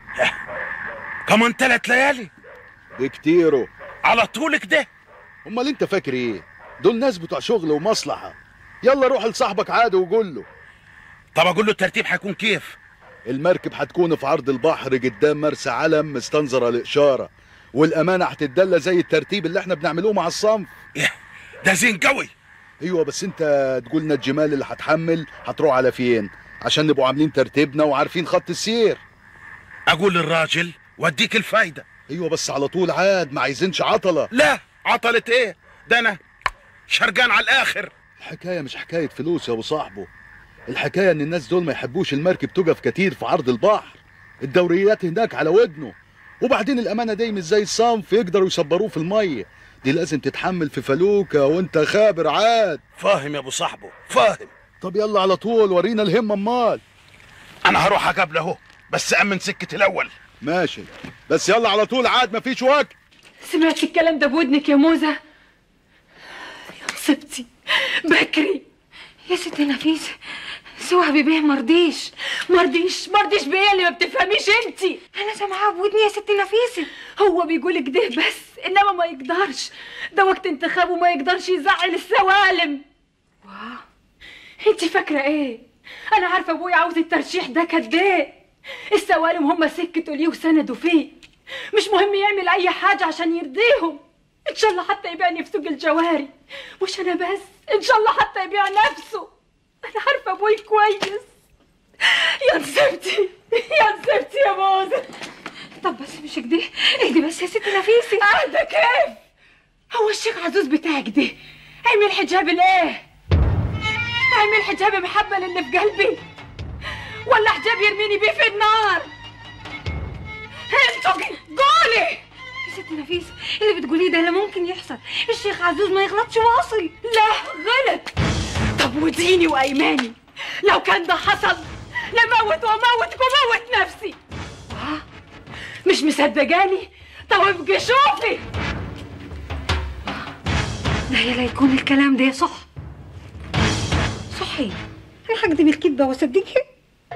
كمان ثلاث ليالي؟
دي كتيرو
على طول كده؟
امال انت فاكر ايه؟ دول ناس بتوع شغل ومصلحه. يلا روح لصاحبك عادي وقول له.
طب اقول له الترتيب هيكون كيف؟
المركب هتكون في عرض البحر قدام مرسى علم مستنظره الاشاره، والامانه هتتدلى زي الترتيب اللي احنا بنعملوه مع الصنف.
ايه ده زين قوي.
ايوه بس انت تقول لنا الجمال اللي هتحمل هتروح على فين عشان نبقوا عاملين ترتيبنا وعارفين خط السير.
اقول للراجل واديك الفايده.
ايوه بس على طول عاد، ما عايزينش عطله.
لا عطله ايه؟ ده انا شرقان على الاخر.
الحكايه مش حكايه فلوس يا ابو صاحبه، الحكايه ان الناس دول ما يحبوش المركب تقف كتير في عرض البحر، الدوريات هناك على ودنه، وبعدين الامانه دي مش زي الصنف يقدروا يصبروه في الميه، دي لازم تتحمل في فلوكه وانت خابر عاد.
فاهم يا ابو صاحبه فاهم.
طب يلا على طول ورينا الهمه امال.
انا هروح اقابله اهو، بس امن سكه الاول.
ماشي بس يلا على طول عاد مفيش وقت.
سمعت الكلام ده بودنك يا موزه؟ يا نصيبتي بكري. يا ستي نفيسه سوحبي بيه مرضيش مرضيش مرضيش بيه اللي ما بتفهميش انتي. انا سامعاه بودني يا ستي نفيسه، هو بيقول كده بس انما ما يقدرش، ده وقت انتخاب وما يقدرش يزعل السوالم. واه انتي فاكره ايه؟ انا عارفه ابويا عاوز الترشيح ده قد ايه. السوالم هم سكتوا ليه وسندوا فيه، مش مهم يعمل اي حاجه عشان يرضيهم، ان شاء الله حتى يبيعني في سوق الجواري، مش انا بس، ان شاء الله حتى يبيع نفسه. انا عارفه ابوي كويس. يا نصيبتي يا نصيبتي يا موزه. طب بس مش كده، اهدي بس يا ستي نفيسه. اهدى كيف؟ هو الشيخ عزوز بتاعك ده عمل حجاب ليه؟ اعمل حجاب محبة للي في قلبي ولا حجاب يرميني بيه في النار؟ انتوا قولي يا ست نفيسة، اللي بتقوليه ده لا ممكن يحصل. الشيخ عزوز ما يغلطش واصل. لا غلط. طب وديني وايماني لو كان ده حصل لموت وموت وموت نفسي. آه. مش مصدقاني؟ طب ابقي شوفي. لا يا لا يكون الكلام ده صح. صحيح انا هكدب الكدبه واصدقها؟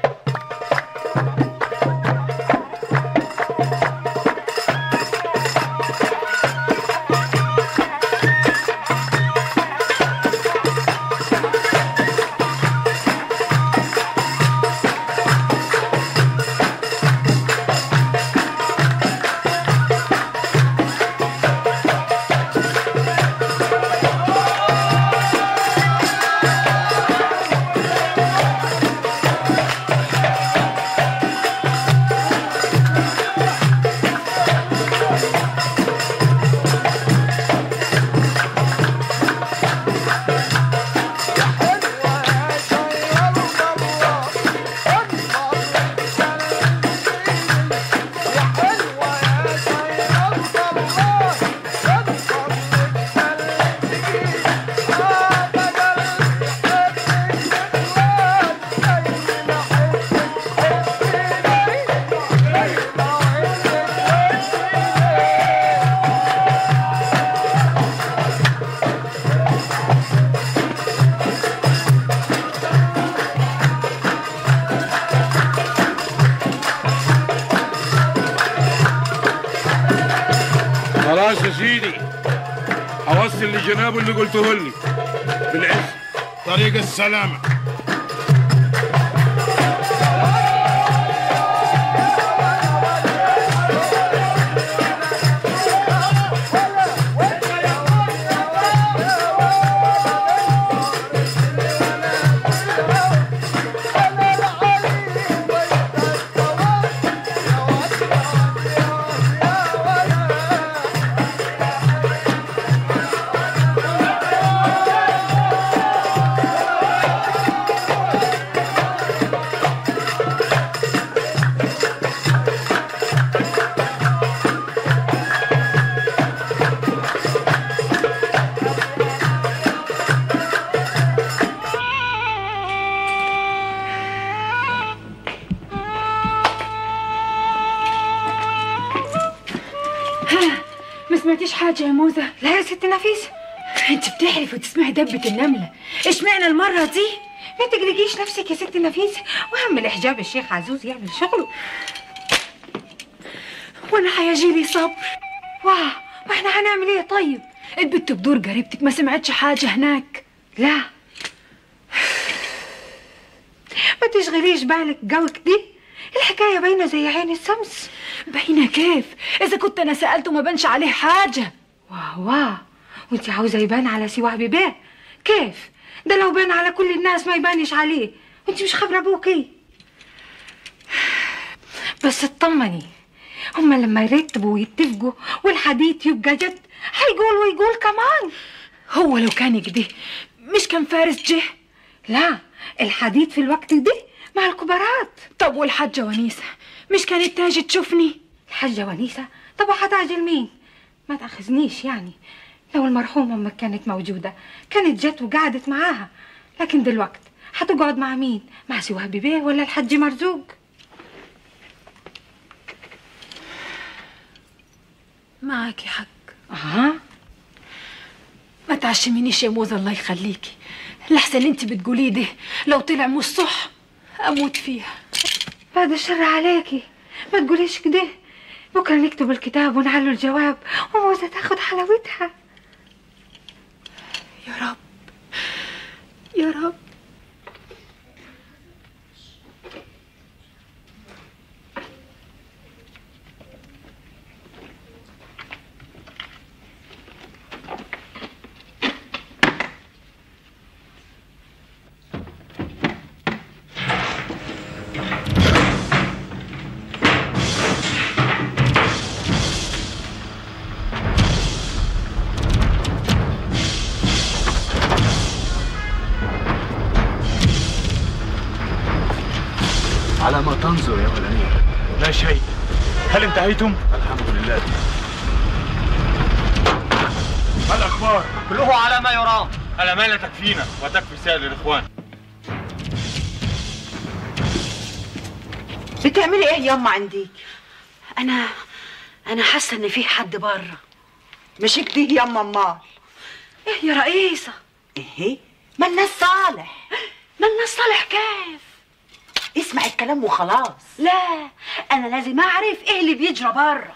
خلاص يا سيدي، اوصل لجنابه اللي قلته لي بالعز طريق السلامه.
سمعتيش حاجة يا موزة؟ لا يا ست نفيسة، انت بتحلفي وتسمعي دبة النملة. اشمعنى المرة دي؟ ما تقلقيش نفسك يا ست نفيسة، وهم الحجاب الشيخ عزوز يعمل شغله وانا هيجيلي صبر. واه واحنا هنعمل ايه طيب؟ البت بدور قريبتك ما سمعتش حاجة هناك. لا ما تشغليش بالك جوك دي، الحكاية باينة زي عين الشمس. باينة كيف؟ إذا كنت أنا سألته ما بانش عليه حاجة. واه واه وانت عاوزة يبان على سي وهبي بيه؟ كيف؟ ده لو بان على كل الناس ما يبانش عليه، وانت مش خبرة ابوكي. بس اطمني، هما لما يرتبوا ويتفقوا والحديث يبقى جد هيقول ويقول كمان. هو لو كان كده مش كان فارس جه؟ لا الحديث في الوقت ده مع الكبارات. طب والحاجة ونيسة مش كانت تاجي تشوفني؟ الحاجة ونيسة؟ طب وحتاجي لمين؟ ما تأخذنيش يعني، لو المرحومة أمك كانت موجودة كانت جت وقعدت معاها، لكن دلوقت هتقعد مع مين؟ مع سي وهبي بيه ولا الحاج مرزوق؟
معاكي حق.
أها
ما تعشمينيش يا موزة الله يخليكي، لحسن انت بتقوليه ده لو طلع مش صح اموت فيها.
بعد الشر عليكي، ما تقوليش كده، بكره نكتب الكتاب ونعلو الجواب وموزة تاخد حلاوتها.
يا رب يا رب.
كما تنظر يا ولدي، لا شيء. هل انتهيتم؟ الحمد لله. ما الأخبار؟
كله على ما يرام.
الأمانة تكفينا وتكفي سائر الإخوان.
بتعملي ايه ياما عندك؟ انا انا حاسه ان في حد بره.
مش كده ياما امال؟
ايه يا رئيسه؟
ايه؟ ما الناس صالح.
ما الناس صالح كيف؟
اسمع الكلام وخلاص.
لا، انا لازم اعرف ايه اللي بيجرى بره.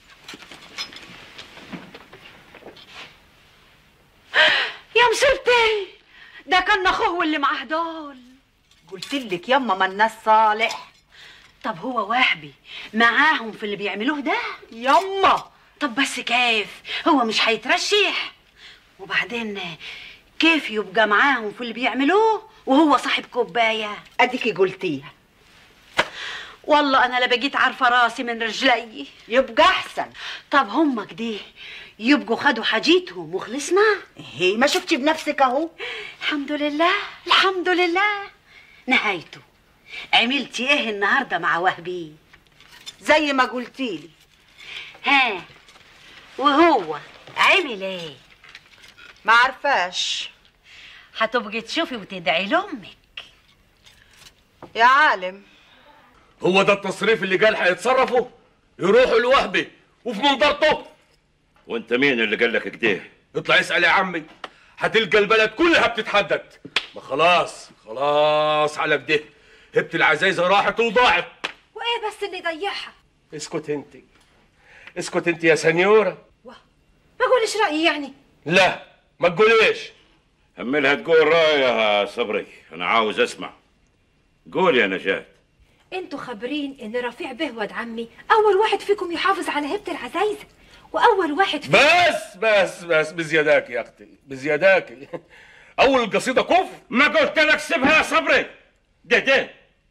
يا مصيبتي، ده كان اخوه اللي معاه دول.
قلت لك ياما ما الناس صالح.
طب هو وهبي معاهم في اللي بيعملوه ده؟
ياما
طب بس كيف؟ هو مش هيترشح؟ وبعدين كيف يبقى معاهم في اللي بيعملوه وهو صاحب كوبايه؟
اديكي قلتيها.
والله انا لا بقيت عارفه راسي من رجلي.
يبقى احسن.
طب هم كده يبقوا خدوا حاجيتهم وخلصنا؟
ايه ما شفتي بنفسك اهو.
الحمد لله الحمد لله. نهايته عملتي ايه النهارده مع وهبي؟
زي ما قلتيلي.
ها وهو عمل ايه؟
ما عارفاش.
هتبقي تشوفي وتدعي لامك.
يا عالم،
هو ده التصريف اللي قال هيتصرفوا؟ يروحوا لوهبي وفي منظرته.
وانت مين اللي قال لك كده؟
اطلع اسال يا عمي، هتلقى البلد كلها بتتحدد. ما خلاص خلاص على كده، هبه العزايزه راحت وضاعت.
وايه بس اللي ضيعها؟
اسكت انت، اسكت انت يا سنيوره.
ما اقولش رايي يعني؟
لا ما تقوليش.
هملها تقول رايها صبري، انا عاوز اسمع. قول يا نجاة.
انتوا خابرين ان رفيع به واد عمي اول واحد فيكم يحافظ على هبه العزايزه، واول واحد فيكم
بس بس بس بزياداك يا اختي بزياداك. اول القصيده كفر.
ما قلت لك سيبها يا صبري. ده ده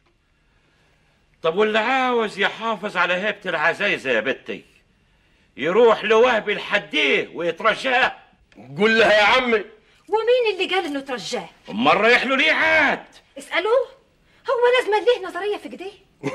طب واللي عاوز يحافظ على هيبة العزايزة يا بنتي يروح لوهبي الحديه ويترجاه.
قول لها يا عمي.
ومين اللي قال انه ترجاه؟
امال رايح له ليه عاد؟
اسالوه، هو لازم ليه نظريه في كده؟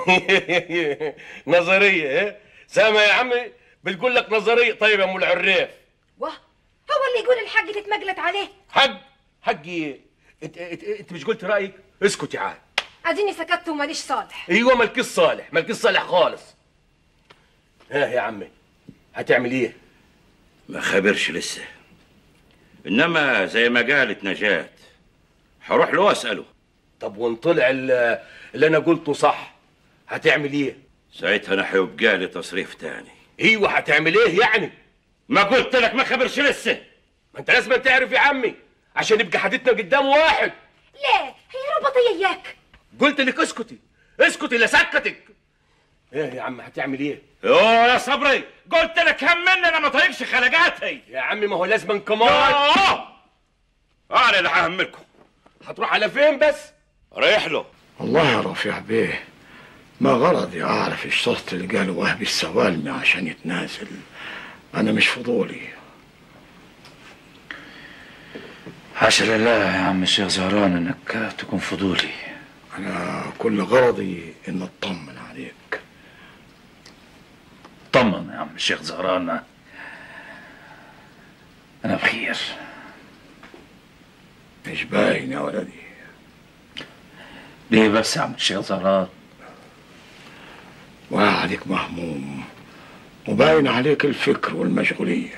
نظريه ايه؟ سامع يا عمي بتقول لك نظريه. طيب يا ام العراف،
واه هو اللي يقول الحاج تتمجلت عليه.
حق حق ايه؟ انت انت, انت مش قلت رايك؟ اسكت يا عاد.
اديني سكت وماليش صالح.
ايوه مالكيش صالح، مالكيش صالح خالص. ها يا عمي هتعمل ايه؟
ما خبرش لسه، انما زي ما قالت نجاة هروح له واساله.
طب وان طلع اللي انا قلته صح هتعمل ايه؟
ساعتها انا هيبقى لي تصريف تاني.
ايوه هتعمل ايه يعني؟
ما قلت لك ما خبرش لسه.
ما انت لازم تعرف يا عمي عشان يبقى حديثنا قدام واحد.
ليه؟ هي ربطيه اياك.
قلت لك اسكتي اسكتي لا سكتك. ايه يا عم هتعمل ايه؟
يوه يا صبري قلت لك همني انا ما طايقش خلقاتي.
يا عمي ما هو لازم كمان.
اه انا اللي ههملكم.
هتروح على فين بس؟
رايح له.
والله يا رفيع بيه ما غرضي اعرف الشرط اللي قاله وهبي السوالمي عشان يتنازل. انا مش فضولي.
حاشا لله يا عم الشيخ زهران انك تكون فضولي.
انا كل غرضي ان اطمن عليك.
طمن يا عم الشيخ زهران، انا بخير.
مش باين يا ولدي.
ليه بس يا عم الشيخ زهران؟
وعليك مهموم وباين عليك الفكر والمشغولية،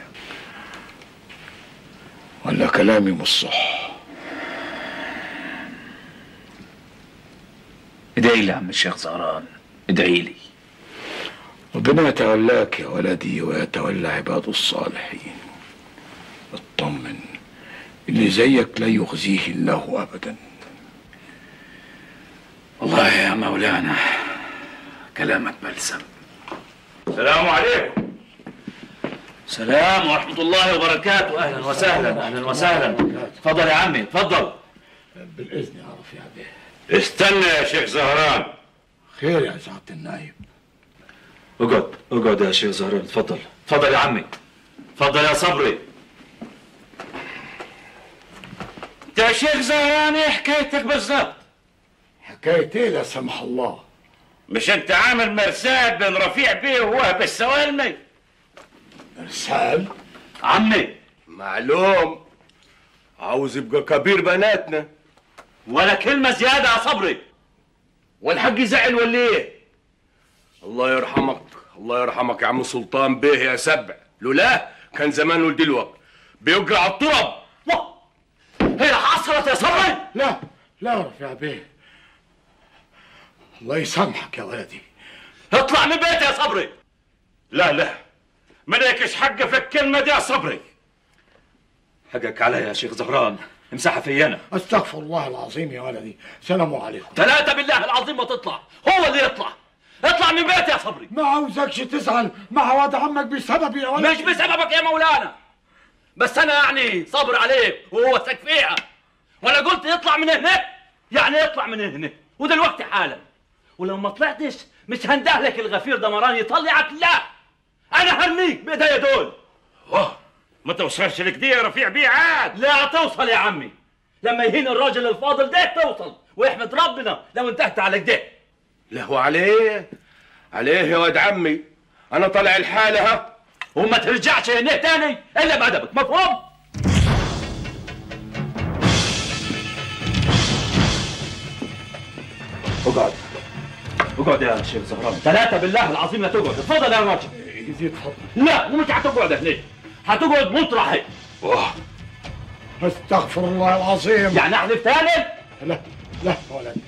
ولا كلامي مش صح؟
ادعي لي يا عم الشيخ زهران، ادعي لي.
ربنا يتولاك يا ولدي ويتولى عباده الصالحين. اطمن، اللي زيك لا يخزيه الله ابدا.
والله يا مولانا كلامك بلسم.
السلام عليكم.
السلام ورحمة الله وبركاته. أهلا وسهلا أهلا وسهلا. اتفضل يا عمي اتفضل.
بالإذن يا رفيع بيه.
استنى يا شيخ زهران.
خير يا سعادة النايب.
اقعد اقعد يا شيخ زهران. اتفضل اتفضل يا عمي. اتفضل يا صبري.
انت يا شيخ زهران ايه حكايتك بالظبط؟
حكاية ايه لا سمح الله؟
مش انت عامل مرسال بين رفيع بيه ووهب السوالمي؟
مرسال؟
عمي
معلوم عاوز يبقى كبير بناتنا.
ولا كلمة زيادة يا صبري.
والحق يزعل ولا ايه؟ الله يرحمك، الله يرحمك يا عم سلطان بيه يا سبع، لولا كان زمانه دلوقتي بيقرع على التراب.
هي حصلت يا صبري؟
لا لا يا رفيع بيه، الله يسامحك يا ولدي.
اطلع من بيتي يا صبري.
لا لا، مالكش حق في الكلمة دي يا صبري.
حقك عليا يا شيخ زهران، امسحها في انا.
استغفر الله العظيم يا ولدي. سلام عليكم.
ثلاثة بالله العظيم ما تطلع، هو اللي يطلع. اطلع من بيتي يا صبري.
ما عاوزكش تزعل مع واد عمك بسببي يا ولدي.
مش بسببك يا مولانا، بس انا يعني صابر عليك وهو سكفيها. وانا قلت يطلع من هنا يعني يطلع من هنا، ودلوقتي حالا. ولو ما طلعتش مش هندهلك الغفير دمران يطلعك، لا انا هرميك بايديا دول.
اوه ما توصلش لك دي يا رفيع بيه عاد.
لا توصل يا عمي، لما يهين الراجل الفاضل ده توصل، واحمد ربنا لو انتهت على كده.
لا هو عليه عليه يا واد عمي، انا طالع الحاله ها.
وما ترجعش هنا تاني الا بادبك، مفهوم؟ اقعد اقعد يا شيخ زهران. ثلاثة بالله العظيم لا تقعد. اتفضل يا راجل.
ايدي اتفضل.
لا ومش هتقعد هنا، هتقعد مطرحي.
استغفر الله العظيم.
يعني احلف تاني؟
لا لا يا ولدي.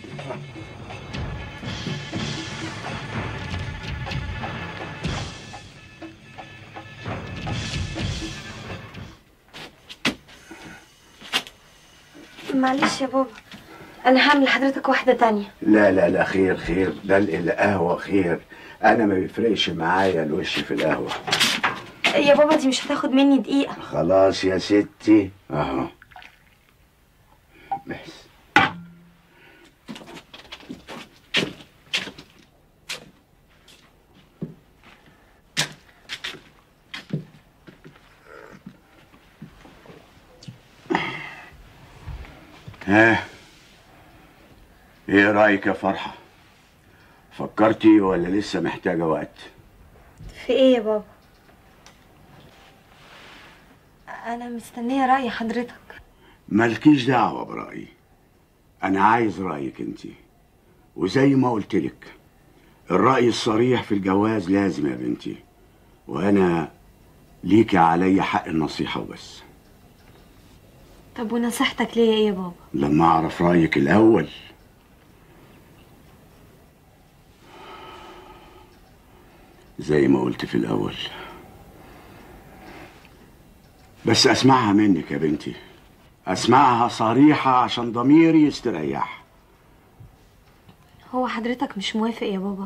معلش يا بابا، انا هعمل لحضرتك واحده تانية.
لا لا لا، خير خير، ده القهوة خير، أنا ما بيفرقش معايا الوش في القهوة.
يا بابا دي مش هتاخد مني دقيقة.
خلاص يا ستي أهو. بس ها، ايه رأيك يا فرحة؟ فكرتي ولا لسه محتاجة وقت؟
في ايه يا بابا؟ انا مستنية رأي حضرتك.
مالكيش دعوة برأيي، أنا عايز رأيك انتي، وزي ما قلتلك الرأي الصريح في الجواز لازم يا بنتي، وأنا ليكي علي حق النصيحة وبس.
طب ونصيحتك ليا ايه يا بابا؟
لما أعرف رأيك الأول. زي ما قلت في الأول، بس أسمعها منك يا بنتي، أسمعها صريحة عشان ضميري يستريح.
هو حضرتك مش موافق يا بابا؟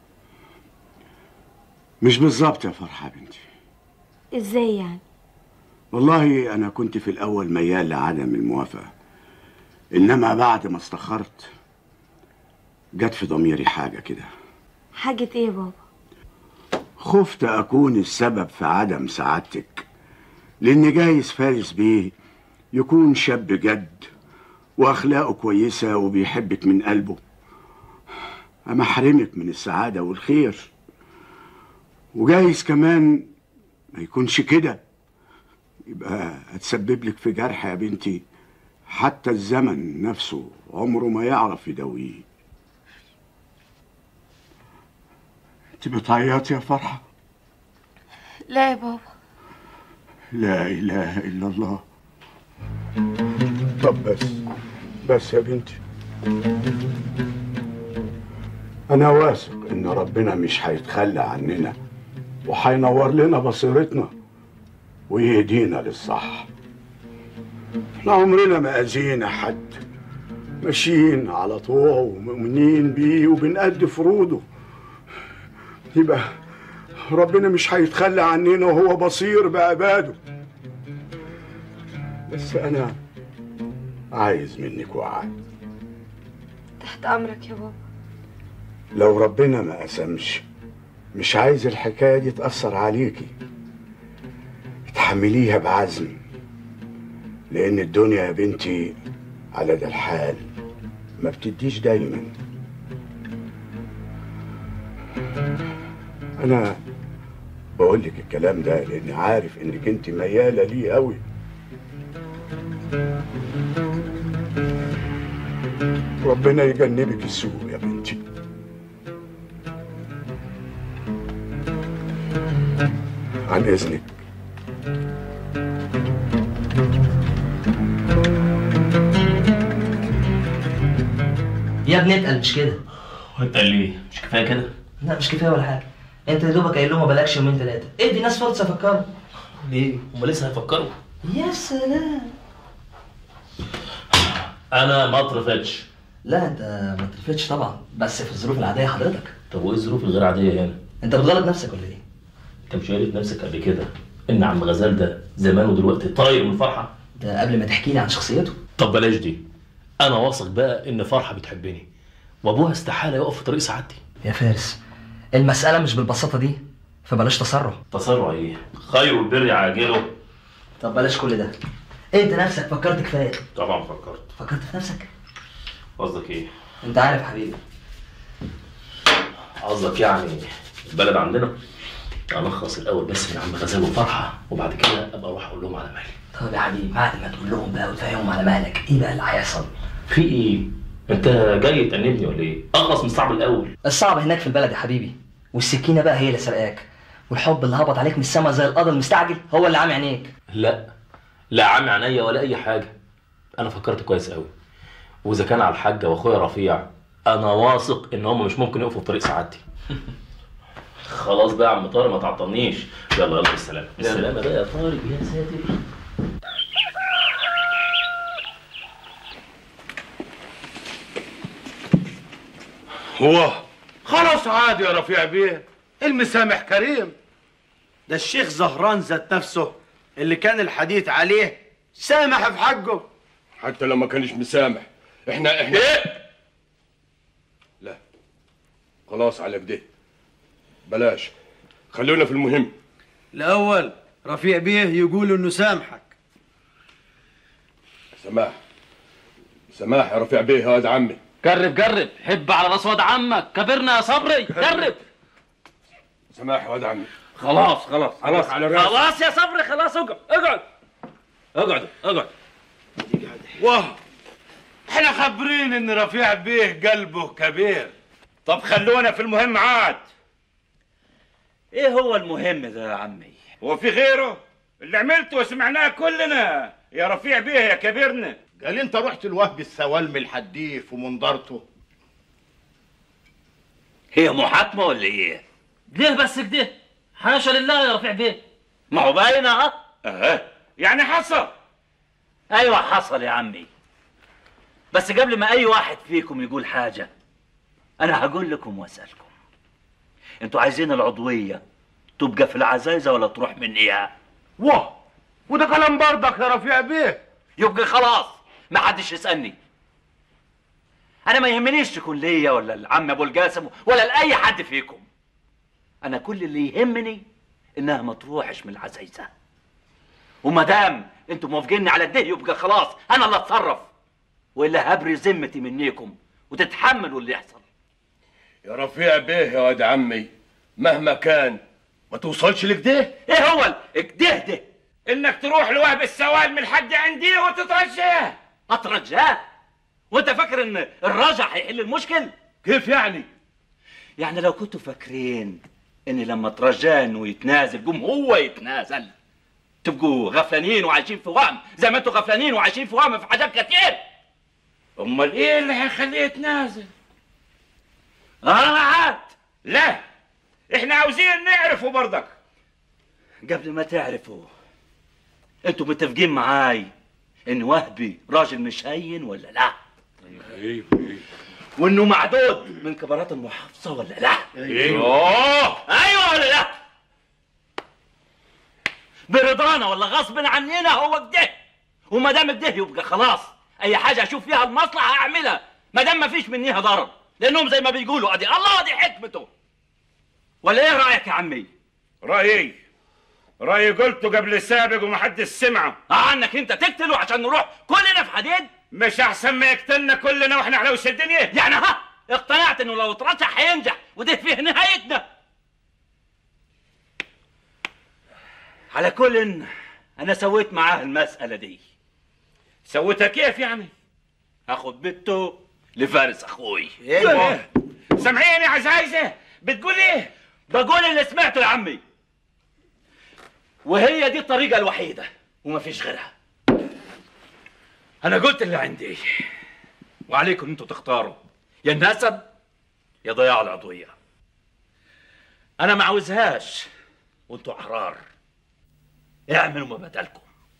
مش بالظبط يا فرحة بنتي.
ازاي يعني؟
والله أنا كنت في الأول ميال لعدم الموافقة، إنما بعد ما استخرت جت في ضميري حاجة كده.
حاجة ايه يا بابا؟
خفت أكون السبب في عدم سعادتك، لأن جايز فارس بيه يكون شاب جد وأخلاقه كويسة وبيحبك من قلبه، أما أحرمك من السعادة والخير. وجايز كمان ما يكونش كده، يبقى هتسبب لك في جرح يا بنتي حتى الزمن نفسه عمره ما يعرف يداويه. انت بتعيطي يا فرحة؟
لا يا بابا.
لا إله إلا الله. طب بس بس يا بنتي، أنا واثق إن ربنا مش هيتخلى عننا وهينور لنا بصيرتنا ويهدينا للصح. احنا عمرنا ما أذينا حد، ماشيين على طوعه ومؤمنين بيه وبنأدي فروضه، يبقى ربنا مش هيتخلى عننا وهو بصير بعباده. بس أنا عايز منك وعد.
تحت أمرك يا بابا.
لو ربنا ما قسمش، مش عايز الحكاية دي تأثر عليكي، تحمليها بعزم، لأن الدنيا يا بنتي على ده الحال ما بتديش دايما. انا بقول لك الكلام ده لاني عارف انك انت مياله ليه قوي. ربنا يجنبك السوء يا بنتي. عن اذنك.
يا ابني اتقل مش كده.
وانت ليه؟ مش كفايه كده؟
لا مش كفايه ولا حاجه. انت يا دوبك قايل لهم ما بلاكش يومين ثلاثه، ادي ناس فرصه يفكروا.
ليه؟ هم لسه هيفكروا.
يا سلام.
انا ما اترفدتش.
لا انت ما اترفدتش طبعا، بس في الظروف العاديه حضرتك.
طب وايه الظروف الغير عاديه هنا؟
انت بتغلط نفسك ولا ايه؟
انت مش قايل نفسك قبل كده ان عم غزال ده زمان ودلوقتي طاير من الفرحه؟
ده قبل ما تحكي لي عن شخصيته.
طب بلاش دي. انا واثق بقى ان فرحه بتحبني وابوها استحاله يقف في طريق سعادتي.
يا فارس المساله مش بالبساطه دي، فبلاش تسرع.
تسرع ايه؟ خير البر عاجله.
طب بلاش كل ده. انت نفسك فكرت كفايه.
طبعا فكرت.
فكرت في نفسك؟
قصدك ايه؟
انت عارف حبيبي.
قصدك يعني البلد عندنا؟ الخص الاول بس من عم غزال وفرحه وبعد كده ابقى اروح اقول لهم على مالي.
طب يا حبيبي بعد ما تقول لهم بقى وتفهمهم على مالك، ايه بقى اللي هيحصل؟
في ايه؟ انت جاي تأنبني ولا ايه؟ اخلص من الصعب الاول.
الصعب هناك في البلد يا حبيبي، والسكينه بقى هي اللي سرقاك، والحب اللي هبط عليك من السما زي القضا المستعجل هو اللي عامي عينيك.
لا لا عامي عينيا ولا اي حاجه. انا فكرت كويس قوي، واذا كان على الحاجه واخويا رفيع انا واثق ان هم مش ممكن يقفوا في طريق سعادتي. خلاص بقى يا عم طارق ما تعطلنيش. يلا يلا بالسلامه. بالسلامه بقى يا طارق يا ساتر.
هو خلاص عادي يا رفيع بيه، المسامح كريم.
ده الشيخ زهران ذات نفسه اللي كان الحديث عليه سامح في حقه.
حتى لو ما كانش مسامح احنا احنا
ايه؟
لا خلاص على كده بلاش، خلونا في المهم.
الاول رفيع بيه يقول انه سامحك.
سماح سماح يا رفيع بيه. هذا عمي.
جرب جرب، حب على راس واد عمك، كبرنا يا صبري. جرب.
سماح واد عمي.
خلاص خلاص خلاص
على الراس.
خلاص يا صبري خلاص. اقعد اقعد اقعد اقعد.
واه احنا خابرين ان رفيع بيه قلبه كبير. طب خلونا في المهم عاد.
ايه هو المهم ده يا عمي؟
هو في غيره؟ اللي عملته وسمعناه كلنا يا رفيع بيه يا كبيرنا.
قال انت رحت الوهب السوالم الحديف ومنظرته.
هي محاكمه ولا ايه؟ ليه بس كده؟ حاشا لله يا رفيع بيه. ما هو باين اهو.
اه يعني حصل.
ايوه حصل يا عمي، بس قبل ما اي واحد فيكم يقول حاجه انا هقول لكم واسالكم، انتوا عايزين العضويه تبقى في العزايزه ولا تروح منيها؟
واه وده كلام برضك يا رفيع بيه.
يبقى خلاص ما حدش يسالني. انا ما يهمنيش تكون ليا ولا العم ابو القاسم ولا لاي حد فيكم. انا كل اللي يهمني انها ما تروحش من العزايزه، وما دام انتوا موافقيني على ده يبقى خلاص انا اللي اتصرف، والا هبري ذمتي منيكم وتتحملوا اللي يحصل.
يا رفيع بيه يا واد عمي مهما كان ما توصلش لكده.
ايه هو الكده ده؟
انك تروح لوهب السوالم لحد عندي وتترجاه.
اترجاه؟ وانت فاكر ان الرجع هيحل المشكل؟
كيف يعني؟
يعني لو كنتوا فاكرين ان لما ترجاه انه يتنازل قوم هو يتنازل تبقوا غفلانين وعايشين في وهم زي ما انتوا غفلانين وعايشين في وهم في حاجات كتير.
امال ايه اللي هيخليه يتنازل؟
اه عاد.
لا احنا عاوزين نعرفه برضك.
قبل ما تعرفوا انتوا متفقين معاي ان وهبي راجل مش هين ولا لا؟
ايوه ايوه.
وانه معدود من كبارات المحافظه ولا لا؟
ايوه
ايوه ولا لا؟ برضانا ولا غصب عننا هو كده، وما دام كده يبقى خلاص اي حاجه اشوف فيها المصلحه هعملها ما دام ما فيش منيها ضرر، لانهم زي ما بيقولوا ادي الله ادي حكمته. ولا ايه رايك يا عمي؟
رايي رايي قلته قبل السابق ومحدش سمعه.
اه عنك انت تقتله عشان نروح كلنا في حديد؟
مش احسن ما يقتلنا كلنا واحنا على وش الدنيا؟
يعني ها اقتنعت انه لو اترشح هينجح وده فيه نهايتنا. على كل انا سويت معاه المسألة دي.
سويتها كيف يعني؟
هاخد بنته لفارس اخوي.
ايه سامعين يا عزايزة؟ بتقول ايه؟
بقول اللي سمعته يا عمي، وهي دي الطريقة الوحيدة ومفيش غيرها. انا قلت اللي عندي، وعليكم انتوا تختاروا يا النسب يا ضياع العضوية. انا ما عاوزهاش وانتوا احرار، اعملوا ما بدلكم.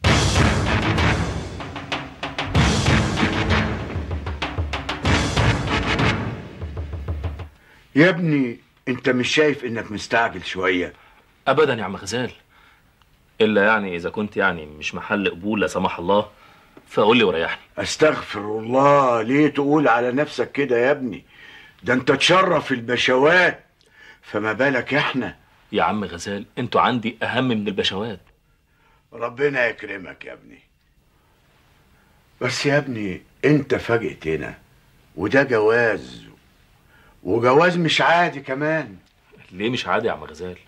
يا ابني انت مش شايف انك مستعجل شوية؟
ابدا يا عم غزال، الا يعني اذا كنت يعني مش محل قبول لا سمح الله فقول لي وريحني.
استغفر الله، ليه تقول على نفسك كده يا ابني؟ ده انت تشرف البشوات، فما بالك احنا؟
يا عم غزال انتوا عندي اهم من البشوات.
ربنا يكرمك يا ابني. بس يا ابني انت فاجئتنا، وده جواز، وجواز مش عادي كمان.
ليه مش عادي يا عم غزال؟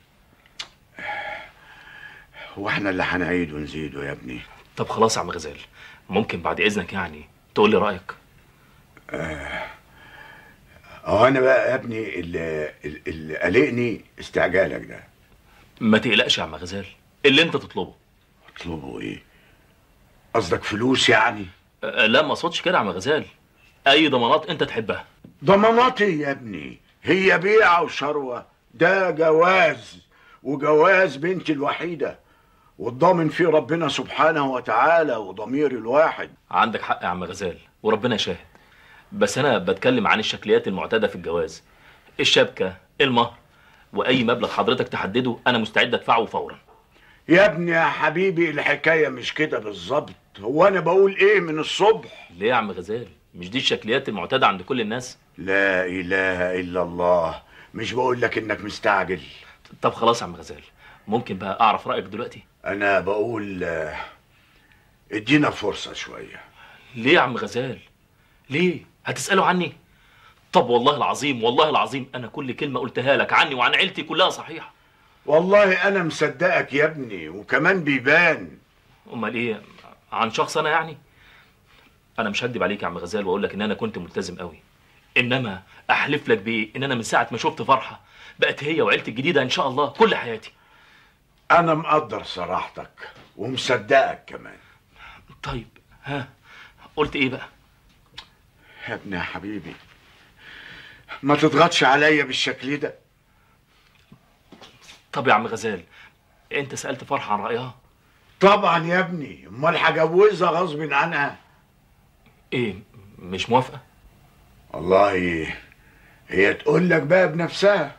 هو احنا اللي هنعيد ونزيده يا ابني.
طب خلاص يا عم غزال، ممكن بعد اذنك يعني تقول لي رايك؟
اه اه انا بقى يا ابني اللي, اللي قلقني استعجالك ده.
ما تقلقش يا عم غزال، اللي انت تطلبه.
اطلبه ايه؟ قصدك فلوس يعني؟
أه لا ما اقصدش كده يا عم غزال، اي ضمانات انت تحبها.
ضمانات ايه يا ابني؟ هي بيعه وشروه، ده جواز، وجواز بنتي الوحيده، والضامن فيه ربنا سبحانه وتعالى وضمير الواحد.
عندك حق يا عم غزال وربنا يشاهد، بس انا بتكلم عن الشكليات المعتاده في الجواز، الشبكه، المهر، واي مبلغ حضرتك تحدده انا مستعد ادفعه فورا.
يا ابني يا حبيبي الحكايه مش كده بالظبط. هو انا بقول ايه من الصبح؟
ليه يا عم غزال؟ مش دي الشكليات المعتاده عند كل الناس؟
لا اله الا الله، مش بقول لك انك مستعجل.
طب خلاص يا عم غزال، ممكن بقى اعرف رايك دلوقتي؟
انا بقول ادينا فرصه شويه.
ليه يا عم غزال؟ ليه؟ هتسالوا عني؟ طب والله العظيم والله العظيم انا كل كلمه قلتها لك عني وعن عيلتي كلها صحيحه.
والله انا مصدقك يا ابني، وكمان بيبان.
امال ايه؟ عن شخص انا يعني؟ انا مش هكدب عليك يا عم غزال واقول لك ان انا كنت ملتزم قوي، انما احلف لك بايه ان انا من ساعه ما شفت فرحه بقت هي وعيلتي الجديده ان شاء الله كل حياتي.
انا مقدر صراحتك ومصدقك كمان.
طيب ها قلت ايه بقى؟
يا ابني يا حبيبي ما تضغطش عليا بالشكل ده.
طب يا عم غزال انت سالت فرحه عن رايها؟
طبعا يا ابني، امال هجوزها غصب عنها.
ايه مش موافقه؟
والله هي تقول لك بقى بنفسها.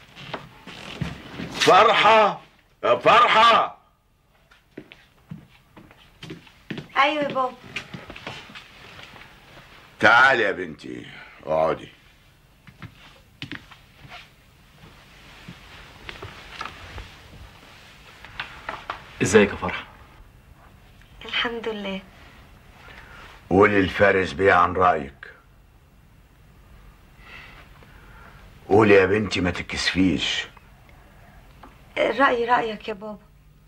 فرحه يا فرحه.
ايوه يا بابا.
تعالي يا بنتي اقعدي.
ازيك يا فرحه؟
الحمد لله.
قولي الفارس بيه عن رايك. قولي يا بنتي ما تتكسفيش.
رأيي رأيك يا بابا.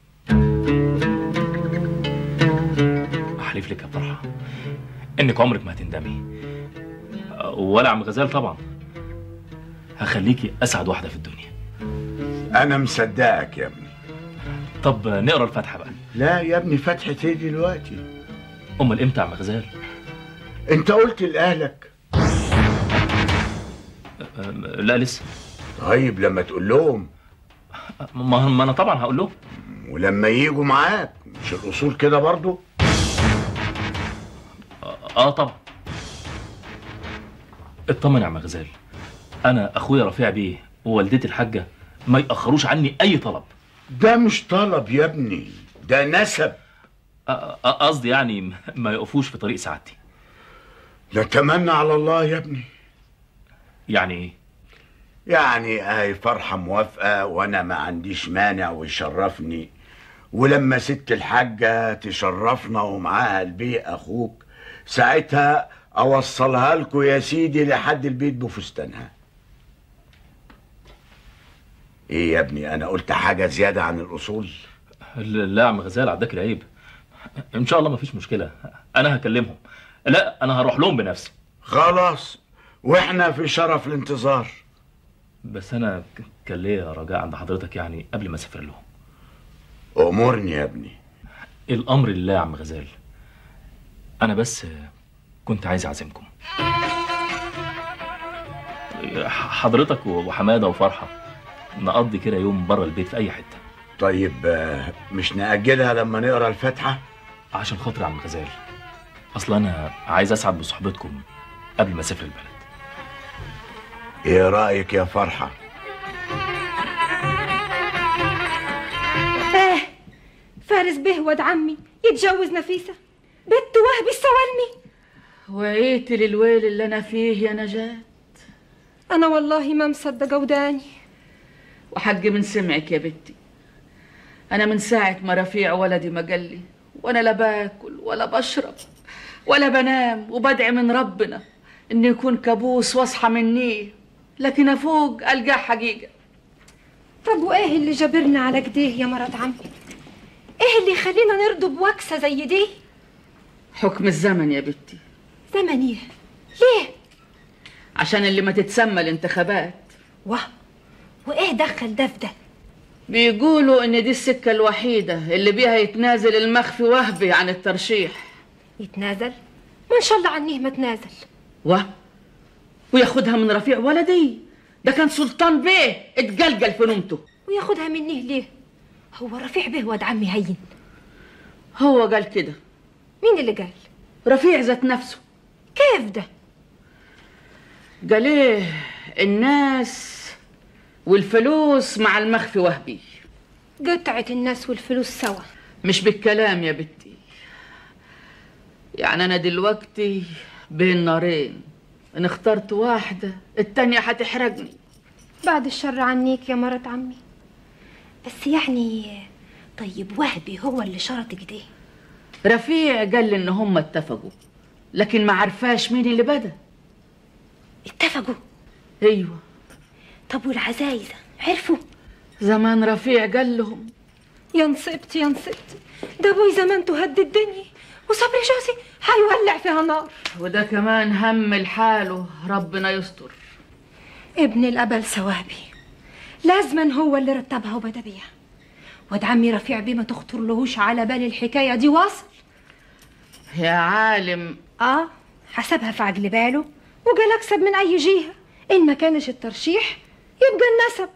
احلف لك يا فرحه انك عمرك ما هتندمي، ولا عم غزال طبعا. هخليكي اسعد واحده في الدنيا.
انا مصدقك يا ابني.
طب نقرا الفاتحه بقى.
لا يا ابني فتحة ايه دلوقتي؟
امال امتى يا عم غزال؟
انت قلت لاهلك؟
لا لسه.
طيب لما تقول لهم.
ما انا طبعا هقول لهم.
ولما ييجوا معاك مش الاصول كده برضو؟
اه طبعا. اطمن يا عم غزال، انا اخويا رفيع بيه ووالدتي الحاجه ما ياخروش عني اي طلب.
ده مش طلب يا ابني، ده نسب.
قصدي يعني ما يقفوش في طريق سعادتي.
نتمنى على الله يا ابني.
يعني ايه؟
يعني اهي فرحه موافقه وانا ما عنديش مانع ويشرفني، ولما ست الحاجه تشرفنا ومعاها البيه اخوك ساعتها اوصلها لكم يا سيدي لحد البيت بفستانها. ايه يا ابني انا قلت حاجه زياده عن الاصول؟
لا يا عم غزال، عداك العيب. ان شاء الله مفيش مشكله، انا هكلمهم. لا انا هروح لهم بنفسي.
خلاص، واحنا في شرف الانتظار.
بس انا كان ليا رجاء عند حضرتك يعني قبل ما اسافر لهم.
امرني يا ابني.
الامر لله يا عم غزال. انا بس كنت عايز اعزمكم، حضرتك وحماده وفرحه، نقضي كده يوم بره البيت في اي حته.
طيب مش نأجلها لما نقرا الفاتحه؟
عشان خاطر يا عم غزال، اصل انا عايز اسعد بصحبتكم قبل ما اسافر البلد.
ايه رايك يا فرحه؟
ايه فارس بيه ولد عمي يتجوز نفيسه بنت وهبي السوالمي.
وعيت للويل اللي انا فيه يا نجاة.
انا والله ما مصدقه وداني.
وحق من سمعك يا بنتي، انا من ساعه ما رفيع ولدي ما قال لي وانا لا باكل ولا بشرب ولا بنام، وبدعي من ربنا انه يكون كابوس واصحى مني، لكن افوق القاه حقيقه.
طب وايه اللي جبرنا على كديه يا مرات عمي؟ ايه اللي يخلينا نرضى بوكسه زي دي؟
حكم الزمن يا بنتي.
زمن ايه؟ ليه؟
عشان اللي ما تتسمى الانتخابات.
واه وايه دخل ده في ده؟
بيقولوا ان دي السكه الوحيده اللي بيها يتنازل المخفي وهبي عن الترشيح.
يتنازل؟ ما ان شاء الله عنيه ما تنازل.
واه وياخدها من رفيع ولدي؟ ده كان سلطان بيه اتجلجل في نومته.
وياخدها منيه ليه؟ هو رفيع بيه ولد عمي هين؟
هو قال كده.
مين اللي قال؟
رفيع ذات نفسه.
كيف ده؟
قال ايه؟ الناس والفلوس مع المخفي وهبي.
قطعت الناس والفلوس سوا.
مش بالكلام يا بنتي، يعني انا دلوقتي بين نارين، ان اخترت واحده التانيه هتحرجني.
بعد الشر عنيك يا مرات عمي. بس يعني طيب وهبي هو اللي شرط كده؟
رفيع قال لي ان هم اتفقوا، لكن ما عرفاش مين اللي بدا.
اتفقوا؟
ايوه.
طب والعزايزه عرفوا؟
زمان رفيع قال لهم.
يا نصبت يا نصبت، ده ابوي زمان تهدي الدنيا وصبري جوزي هيولع فيها نار.
وده كمان هم لحاله، ربنا يستر.
ابن الابل سوابي لازما هو اللي رتبها وبدا بيها. واد عمي رفيع بيه ما تخطر لهوش على بال الحكايه دي واصل.
يا عالم.
اه حسبها في عقل باله وقال اكسب من اي جهه، ان ما كانش الترشيح يبقى النسب.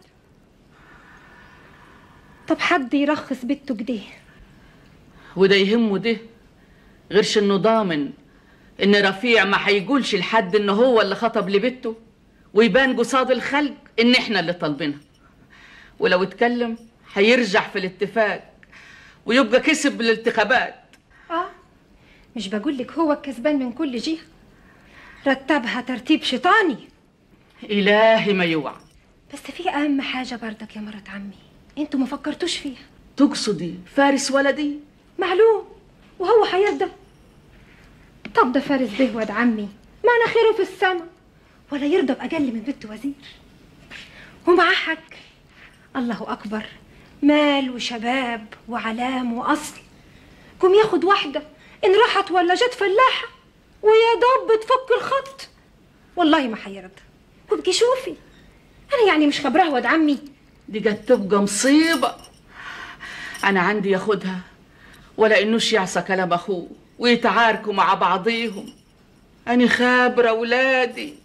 طب حد يرخص بنته كده؟
وده يهمه ده، غيرش انه ضامن ان رفيع ما هيقولش لحد ان هو اللي خطب لبنته، ويبان قصاد الخلق ان احنا اللي طالبينها. ولو اتكلم هيرجع في الاتفاق ويبقى كسب الانتخابات.
اه مش بقول لك هو الكسبان من كل جهه، رتبها ترتيب شيطاني.
الهي ما يوعى.
بس في اهم حاجه برضك يا مرات عمي انتوا ما فكرتوش فيها.
تقصدي فارس ولدي؟
معلوم وهو هيرضى؟ طب ده فارس بيه ولد عمي ما انا خيره في السما، ولا يرضى باقل من بنت وزير ومعاه حق. الله اكبر، مال وشباب وعلام واصل، قوم ياخد واحده ان راحت ولا جت فلاحه ويا دوب بتفك الخط، والله ما هيرضى. وابقي شوفي انا يعني مش خبرها ولد عمي.
دي جت تبقى مصيبه. انا عندي ياخدها ولا انوش يعصى كلام اخوه ويتعاركوا مع بعضيهم. أنا خابرة ولادي.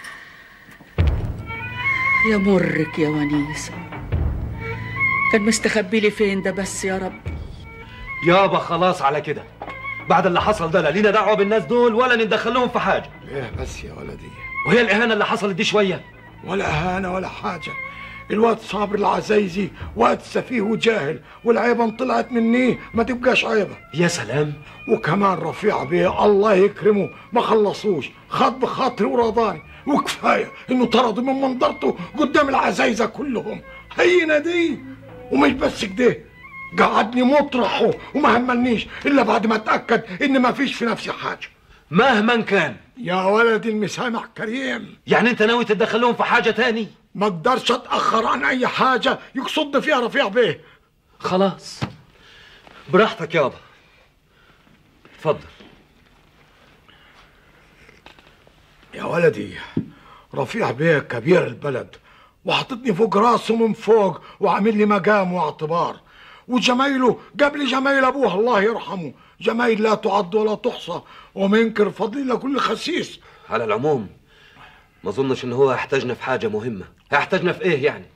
يا مرك يا ونيسة، كان مستخبي لي فين ده بس يا رب.
يابا خلاص على كده، بعد اللي حصل ده لا لينا دعوة بالناس دول ولا ندخلهم في حاجة.
ايه بس يا ولدي،
وهي الإهانة اللي حصلت دي شوية؟
ولا إهانة ولا حاجة. الواد صابر العزايزي واد سفيه وجاهل، والعيبة طلعت مني ما تبقاش عيبة.
يا سلام.
وكمان رفيع بيه الله يكرمه ما خلصوش، خد بخاطري ورضاني، وكفاية انه طرده من منظرته قدام العزايزة كلهم. هينا دي. ومش بس كده، قعدني مطرحه وما همنيش الا بعد ما اتاكد ان ما فيش في نفسي حاجه
مهما كان.
يا ولدي المسامح كريم.
يعني انت ناوي تدخلهم في حاجه تاني؟
ما اقدرش اتاخر عن اي حاجه يقصد فيها رفيع بيه.
خلاص براحتك يابا، اتفضل.
يا ولدي، رفيع بيه كبير البلد وحطتني فوق راسه من فوق وعامل لي مقام واعتبار، وجمايله قبل جمايل ابوه الله يرحمه، جمايل لا تعد ولا تحصى، ومنكر فضل لكل خسيس.
على العموم ما اظنش ان هو هيحتاجنا في حاجه مهمه. هيحتاجنا في ايه يعني؟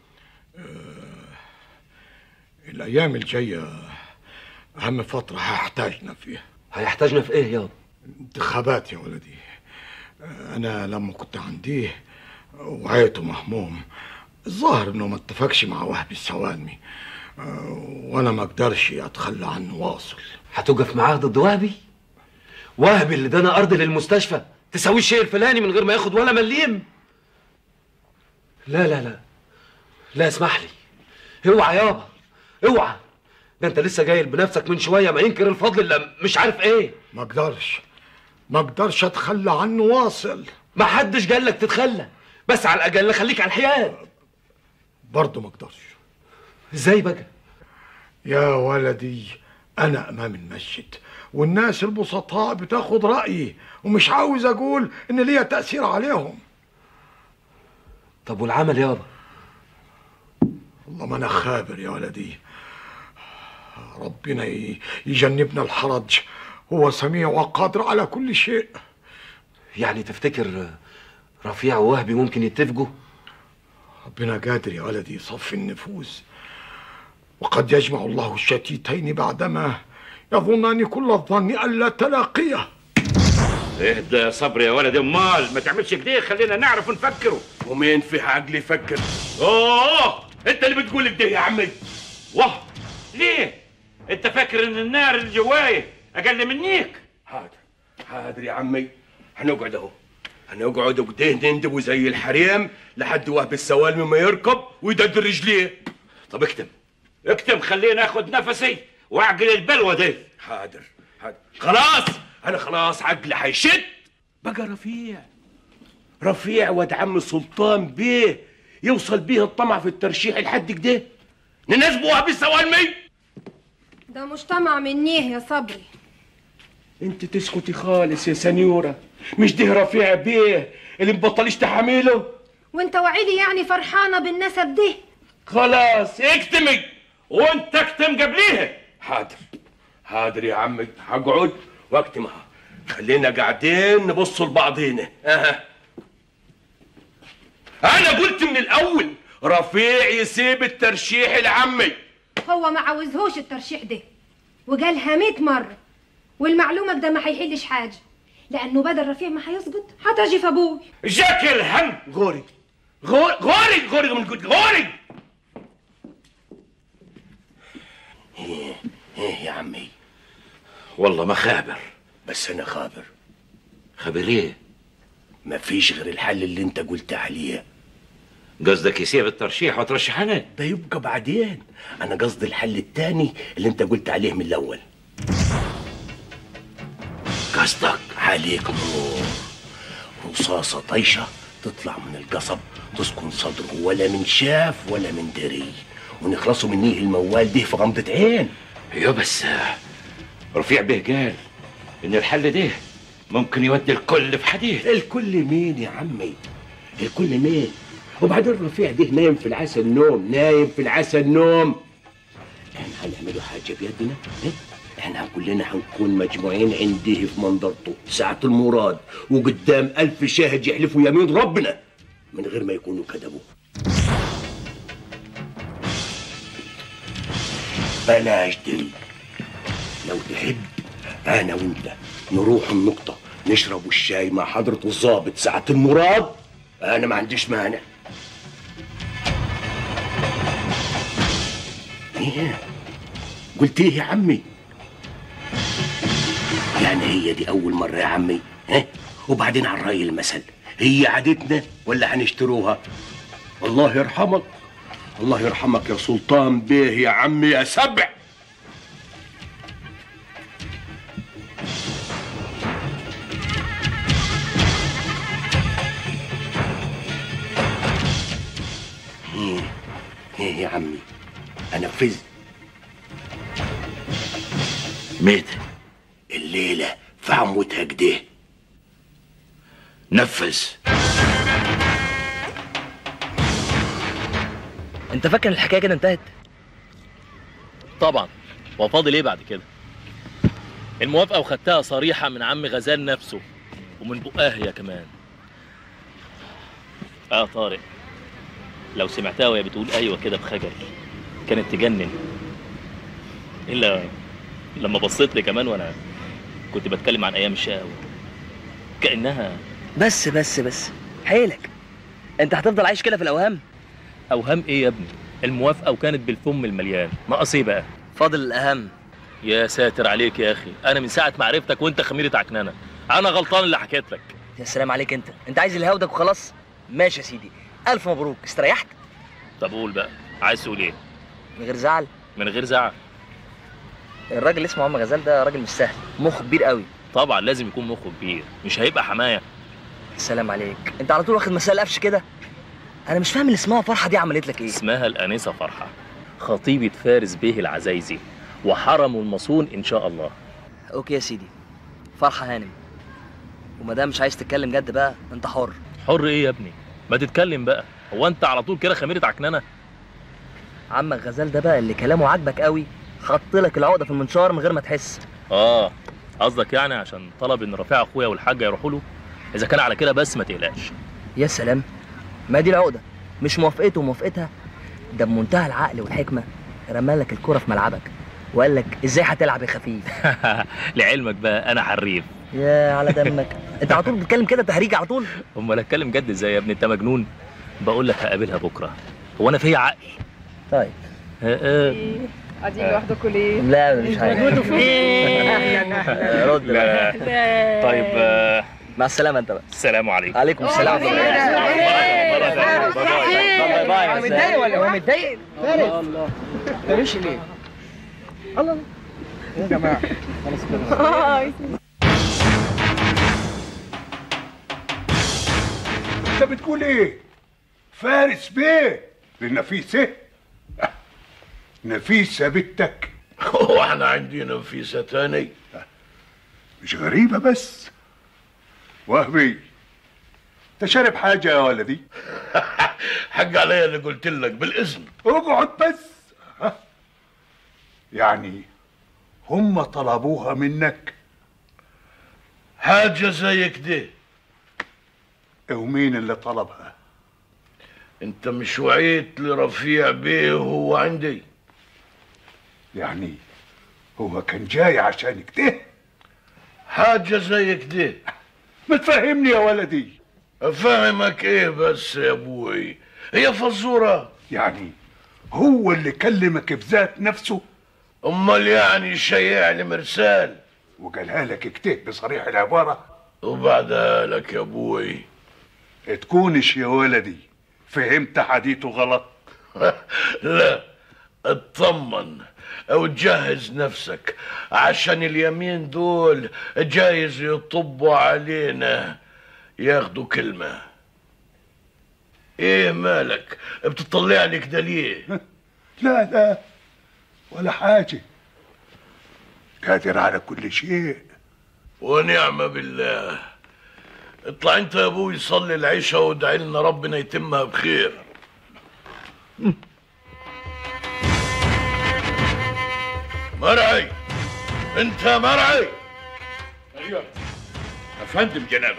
الايام الجايه اهم فتره هيحتاجنا فيها.
هيحتاجنا في ايه يابا؟
انتخابات يا ولدي. انا لما كنت عنديه وعيته مهموم، الظاهر انه ما اتفقش مع وهبي السوالمي، وانا ما اقدرش اتخلى عنه واصل.
هتوقف معاه ضد وهبي؟ وهبي اللي دانا ارض للمستشفى تساوي الشيء الفلاني من غير ما ياخد ولا مليم؟ لا لا لا لا، اسمح لي، اوعى يابا اوعى. ده انت لسه جاي بنفسك من شويه ما ينكر الفضل الا مش عارف ايه.
ما اقدرش ما اقدرش اتخلى عنه واصل.
ما حدش قال لك تتخلى، بس على الاقل خليك على الحياد.
برضه ما اقدرش.
ازاي بقى؟
يا ولدي، انا امام المسجد والناس البسطاء بتاخد رايي، ومش عاوز اقول ان ليا تاثير عليهم.
طب والعمل يابا؟
والله ما انا خابر يا ولدي. ربنا يجنبنا الحرج، هو سميع وقادر على كل شيء.
يعني تفتكر رفيع ووهبي ممكن يتفقوا؟
ربنا قادر يا ولدي يصفي النفوس، وقد يجمع الله الشتيتين بعدما يظنان كل الظن ألا تلاقيه.
اهدى يا صبري يا ولد، امال ما تعملش كده، خلينا نعرف نفكره.
ومين في عقل يفكر؟
اوه انت اللي بتقول كده يا عمي. واه ليه؟ انت فاكر ان النار اللي جواي اقل منيك؟
حاضر حاضر يا عمي، هنقعد اهو، هنقعد وكده نندبوا زي الحريم لحد وهب السوالمي ما يركب ويدد رجليه.
طب اكتم اكتم، خليني اخد نفسي واعقل البلوه دي.
حاضر حاضر، خلاص انا خلاص عقلي هيشد. بقى رفيع رفيع واد عم سلطان بيه يوصل بيه الطمع في الترشيح لحد كده نناسبه وهب السوالمي؟
ده مش طمع منيه يا صبري.
انت تسكتي خالص يا سنيوره، مش ده رفيع بيه اللي مبطليش تحامله؟
وانت وعيلي يعني فرحانه بالنسب ده؟
خلاص اكتمي وانت اكتم قبليها. حاضر حاضر يا عمي، هقعد واكتمها. خلينا قاعدين نبص لبعضينا. اها انا قلت من الاول رفيع يسيب الترشيح لعمي.
هو ما عاوزهوش الترشيح ده وقالها مئة مره، والمعلومه ده ما هيحلش حاجه، لانه بدل رفيع ما هيسقط هتجي في ابوي.
جاك الهم. غوري غوري غوري غوري من قلت غوري. ايه ايه يا عمي؟
والله ما خابر.
بس انا خابر.
خابر ايه؟
مفيش غير الحل اللي انت قلت عليه.
قصدك يسيب الترشيح وترشح انا؟
ده يبقى بعدين، انا قصدي الحل التاني اللي انت قلت عليه من الاول. قصدك عليك نور، رصاصة طيشة تطلع من القصب تسكن صدره، ولا من شاف ولا من دري، ونخلصوا من نيه الموال ده في غمضة عين.
ايوه بس رفيع بيه قال ان الحل ده ممكن يودي الكل في حديد.
الكل مين يا عمي؟ الكل مين؟ وبعدين رفيع ده نايم في العسل نوم، نايم في العسل نوم. احنا هنعملوا حاجة بيدنا؟ إيه؟ احنا كلنا هنكون مجموعين عنده في منظرته ساعة المراد، وقدام ألف شاهد يحلفوا يمين ربنا من غير ما يكونوا كذبوا. بلاش دي. لو تحب انا وانت نروح النقطة نشرب الشاي مع حضرة الضابط ساعة المراد، انا ما عنديش مانع. ايه قلت ايه يا عمي؟ يعني هي دي اول مرة يا عمي؟ ها؟ وبعدين على الرأي المثل، هي عادتنا ولا هنشتروها؟ الله يرحمك، الله يرحمك يا سلطان بيه يا عمي يا سبع. ايه ايه يا عمي؟ انفذ. متى؟ الليلة في عموتها كده.
نفذ.
انت فاكر الحكايه كده انتهت؟
طبعا، وفاضل ايه بعد كده؟ الموافقه وخدتها صريحه من عم غزال نفسه ومن بقاه هي كمان. اه طارق، لو سمعتها وهي بتقول ايوه كده بخجل كانت تجنن، الا لما بصيت لي كمان وانا كنت بتكلم عن ايام الشقاوه كانها.
بس بس بس حيلك، انت هتفضل عايش كده في الاوهام؟
اوهام ايه يا ابني؟ الموافقه وكانت بالفم المليان، ناقص ايه بقى؟
فاضل الاهم.
يا ساتر عليك يا اخي، انا من ساعه ما عرفتك وانت خميره عكنانه. انا غلطان اللي حكيت لك.
يا سلام عليك، انت انت عايز اللي هودك وخلاص. ماشي يا سيدي، الف مبروك، استريحت.
طب قول بقى، عايز تقول ايه؟
من غير زعل.
من غير زعل.
الراجل اللي اسمه عم غزال ده راجل مش سهل، مخه كبير قوي.
طبعا لازم يكون مخه كبير، مش هيبقى حمايه.
السلام عليك، انت على طول واخد مسائل قفش كده. انا مش فاهم اللي اسمها فرحه دي عملت لك ايه.
اسمها الانسه فرحه، خطيبه فارس بيه العزايزي وحرمه المصون ان شاء الله.
اوكي يا سيدي، فرحه هانم. وما دام مش عايز تتكلم جد بقى انت حر.
حر ايه يا ابني؟ ما تتكلم بقى، هو انت على طول كده خميره عكنانه؟
عمك غزال ده بقى اللي كلامه عاجبك قوي حط لك العقده في المنشار من غير ما تحس.
اه قصدك يعني عشان طلب ان رفيع اخويا والحاجه يروحوا له؟ اذا كان على كده بس ما تقلقش.
يا سلام، ما دي العقده، مش موافقته وموافقتها. ده بمنتهى العقل والحكمه رمالك الكره في ملعبك وقال لك ازاي هتلعب يا خفيف.
لعلمك بقى انا حريف.
يا على دمك، انت على طول بتتكلم كده تهريج على طول.
امال اتكلم جد ازاي يا ابني؟ انت مجنون. بقول لك هقابلها بكره، هو انا فيا عقل؟
طيب
اه
قاعدين لوحدكم ليه؟
لا مش حاجه. رد.
لا طيب آه.
مع السلامه انت بقى.
السلام عليكم.
عليكم السلام.
باي باي. هو متضايق ولا هو متضايق؟ الله الله، ده مشي ليه؟ الله يا جماعه خلاص كده.
انت بتقول ايه؟ فارس بيه لنفيسه؟ نفيسه بنتك؟
هو احنا عندنا نفيسه تاني؟
مش غريبه بس. وهبي، انت شارب حاجه يا ولدي؟
حق عليا اللي قلت لك بالاذن.
اقعد بس. ها؟ يعني هم طلبوها منك؟
حاجه زي كده.
ومين اللي طلبها؟
انت مش وعيت لرفيع بيه وهو عندي؟
يعني هو كان جاي عشان كده؟
حاجه زي كده.
ما تفهمني يا ولدي.
افهمك ايه بس يا ابوي؟ هي فزوره.
يعني هو اللي كلمك بذات نفسه؟
امال يعني شيع لي مرسال
وقالها لك كده بصريح العباره؟
وبعدها لك يا ابوي.
تكونش يا ولدي فهمت حديثه غلط؟
لا، اطمن او تجهز نفسك عشان اليمين دول جايز يطبوا علينا ياخدوا كلمة. ايه مالك بتطلع لي كده ليه؟
لا لا ولا حاجة، قادر على كل شيء.
ونعم بالله. اطلع انت يا ابوي صلي العشاء وادعي لنا ربنا يتمها بخير. مرعي، انت مرعي.
ايوه افندم جنابك.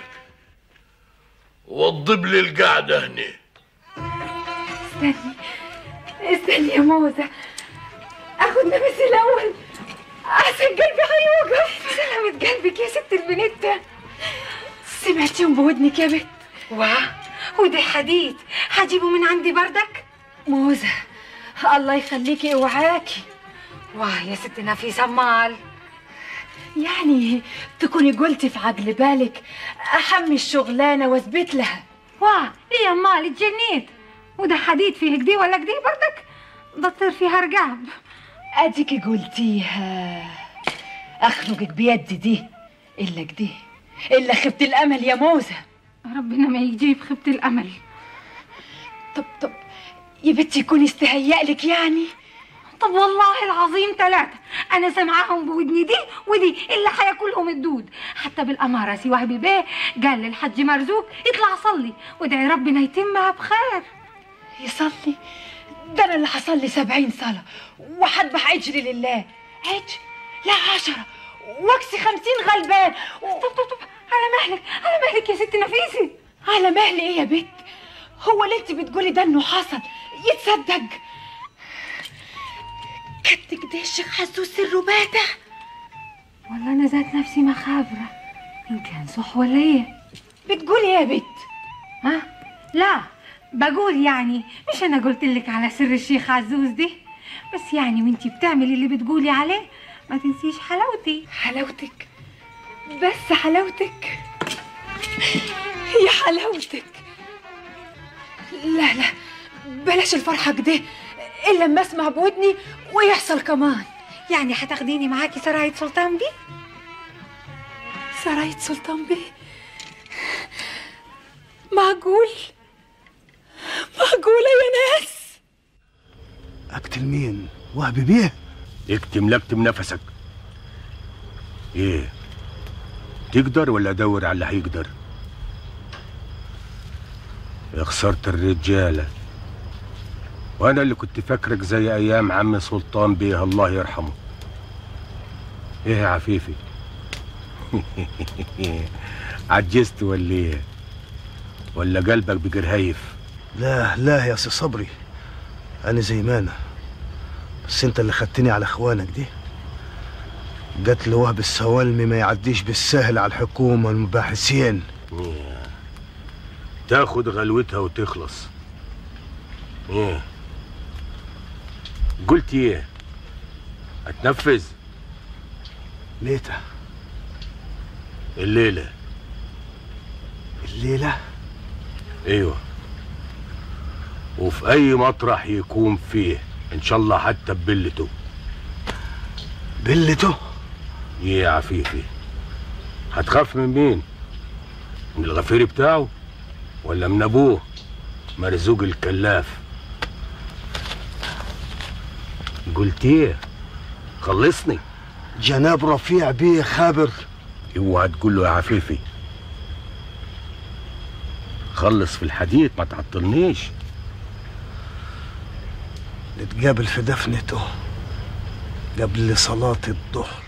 وضب لي القعده هنا.
استني استني يا موزة، اخد نفسي الاول احسن قلبي هيوقف. سلامة قلبك يا ست البنت. سمعتيهم بودنك يا بت؟ واه ودي حديد هجيبه من عندي بردك. موزة الله يخليكي اوعاكي. واه يا ست نفيسة، امال يعني تكوني قلتي في عقل بالك احمي الشغلانه واثبت لها. واه ايه امال اتجنيت؟ وده حديد فيه كدي ولا كدي بردك؟ ده طير فيها رقاب. اديكي قلتيها اخنقك بيدي دي الا كدي الا خبت الامل يا موزه. ربنا ما يجيب خبت الامل. طب طب يا بنتي يكون استهيأ لك يعني؟ طب والله العظيم ثلاثة أنا سامعاهم بودني دي ودي اللي هياكلهم الدود. حتى بالأمارة سي وهبي بيه قال للحج مرزوق اطلع صلي وادعي ربنا يتمها بخير.
يصلي؟ ده أنا اللي هصلي سبعين صلاة وهذبح عجل لله. عجل؟ لا عشرة واكسي خمسين غلبان.
طب طب طب على مهلك على مهلك يا ست نفيسي.
على مهلي ايه يا بت؟ هو اللي انت بتقولي ده انه حصل يتصدق؟ كتك ده الشيخ حسوس سره باتع.
والله انا ذات نفسي مخابره ان كان صح ولا ايه.
بتقولي ايه يا بت؟
ها؟ لا بقول يعني مش انا قلت لك على سر الشيخ عزوز دي، بس يعني وانتي بتعملي اللي بتقولي عليه ما تنسيش حلاوتي.
حلاوتك؟ بس حلاوتك؟ يا حلاوتك. لا لا بلاش الفرحة كده الا لما اسمع بودني ويحصل كمان.
يعني هتاخديني معاكي سراية سلطان بيه؟
سراية سلطان بيه؟ معقول؟ معقولة يا ناس؟
اقتل مين؟ وهبي بيه؟
اكتم لكتم نفسك. ايه تقدر ولا ادور على اللي هيقدر؟ يا خسارة الرجالة، وانا اللي كنت فاكرك زي ايام عم سلطان بيه الله يرحمه. ايه يا عفيفي؟ عجزت ولا ايه؟ ولا قلبك بجرهيف؟
لا لا يا سي صبري، انا زي ما انا، بس انت اللي خدتني على اخوانك دي. قتل وهب السوالمي ما يعديش بالسهل على الحكومة والمباحثين.
تاخد غلوتها وتخلص. ايه قلت ايه؟ هتنفذ؟
ميتة
الليلة.
الليلة؟
ايوه، وفي اي مطرح يكون فيه ان شاء الله حتى ببلته.
بلته؟
ايه يا عفيفي؟ هتخاف من مين؟ من الغفير بتاعه ولا من ابوه مرزوق الكلاف؟ قلت ايه؟ خلصني.
جناب رفيع بيه خابر.
اوعى تقول له يا عفيفي. خلص في الحديث ما تعطلنيش.
نتقابل في دفنته قبل صلاة الظهر.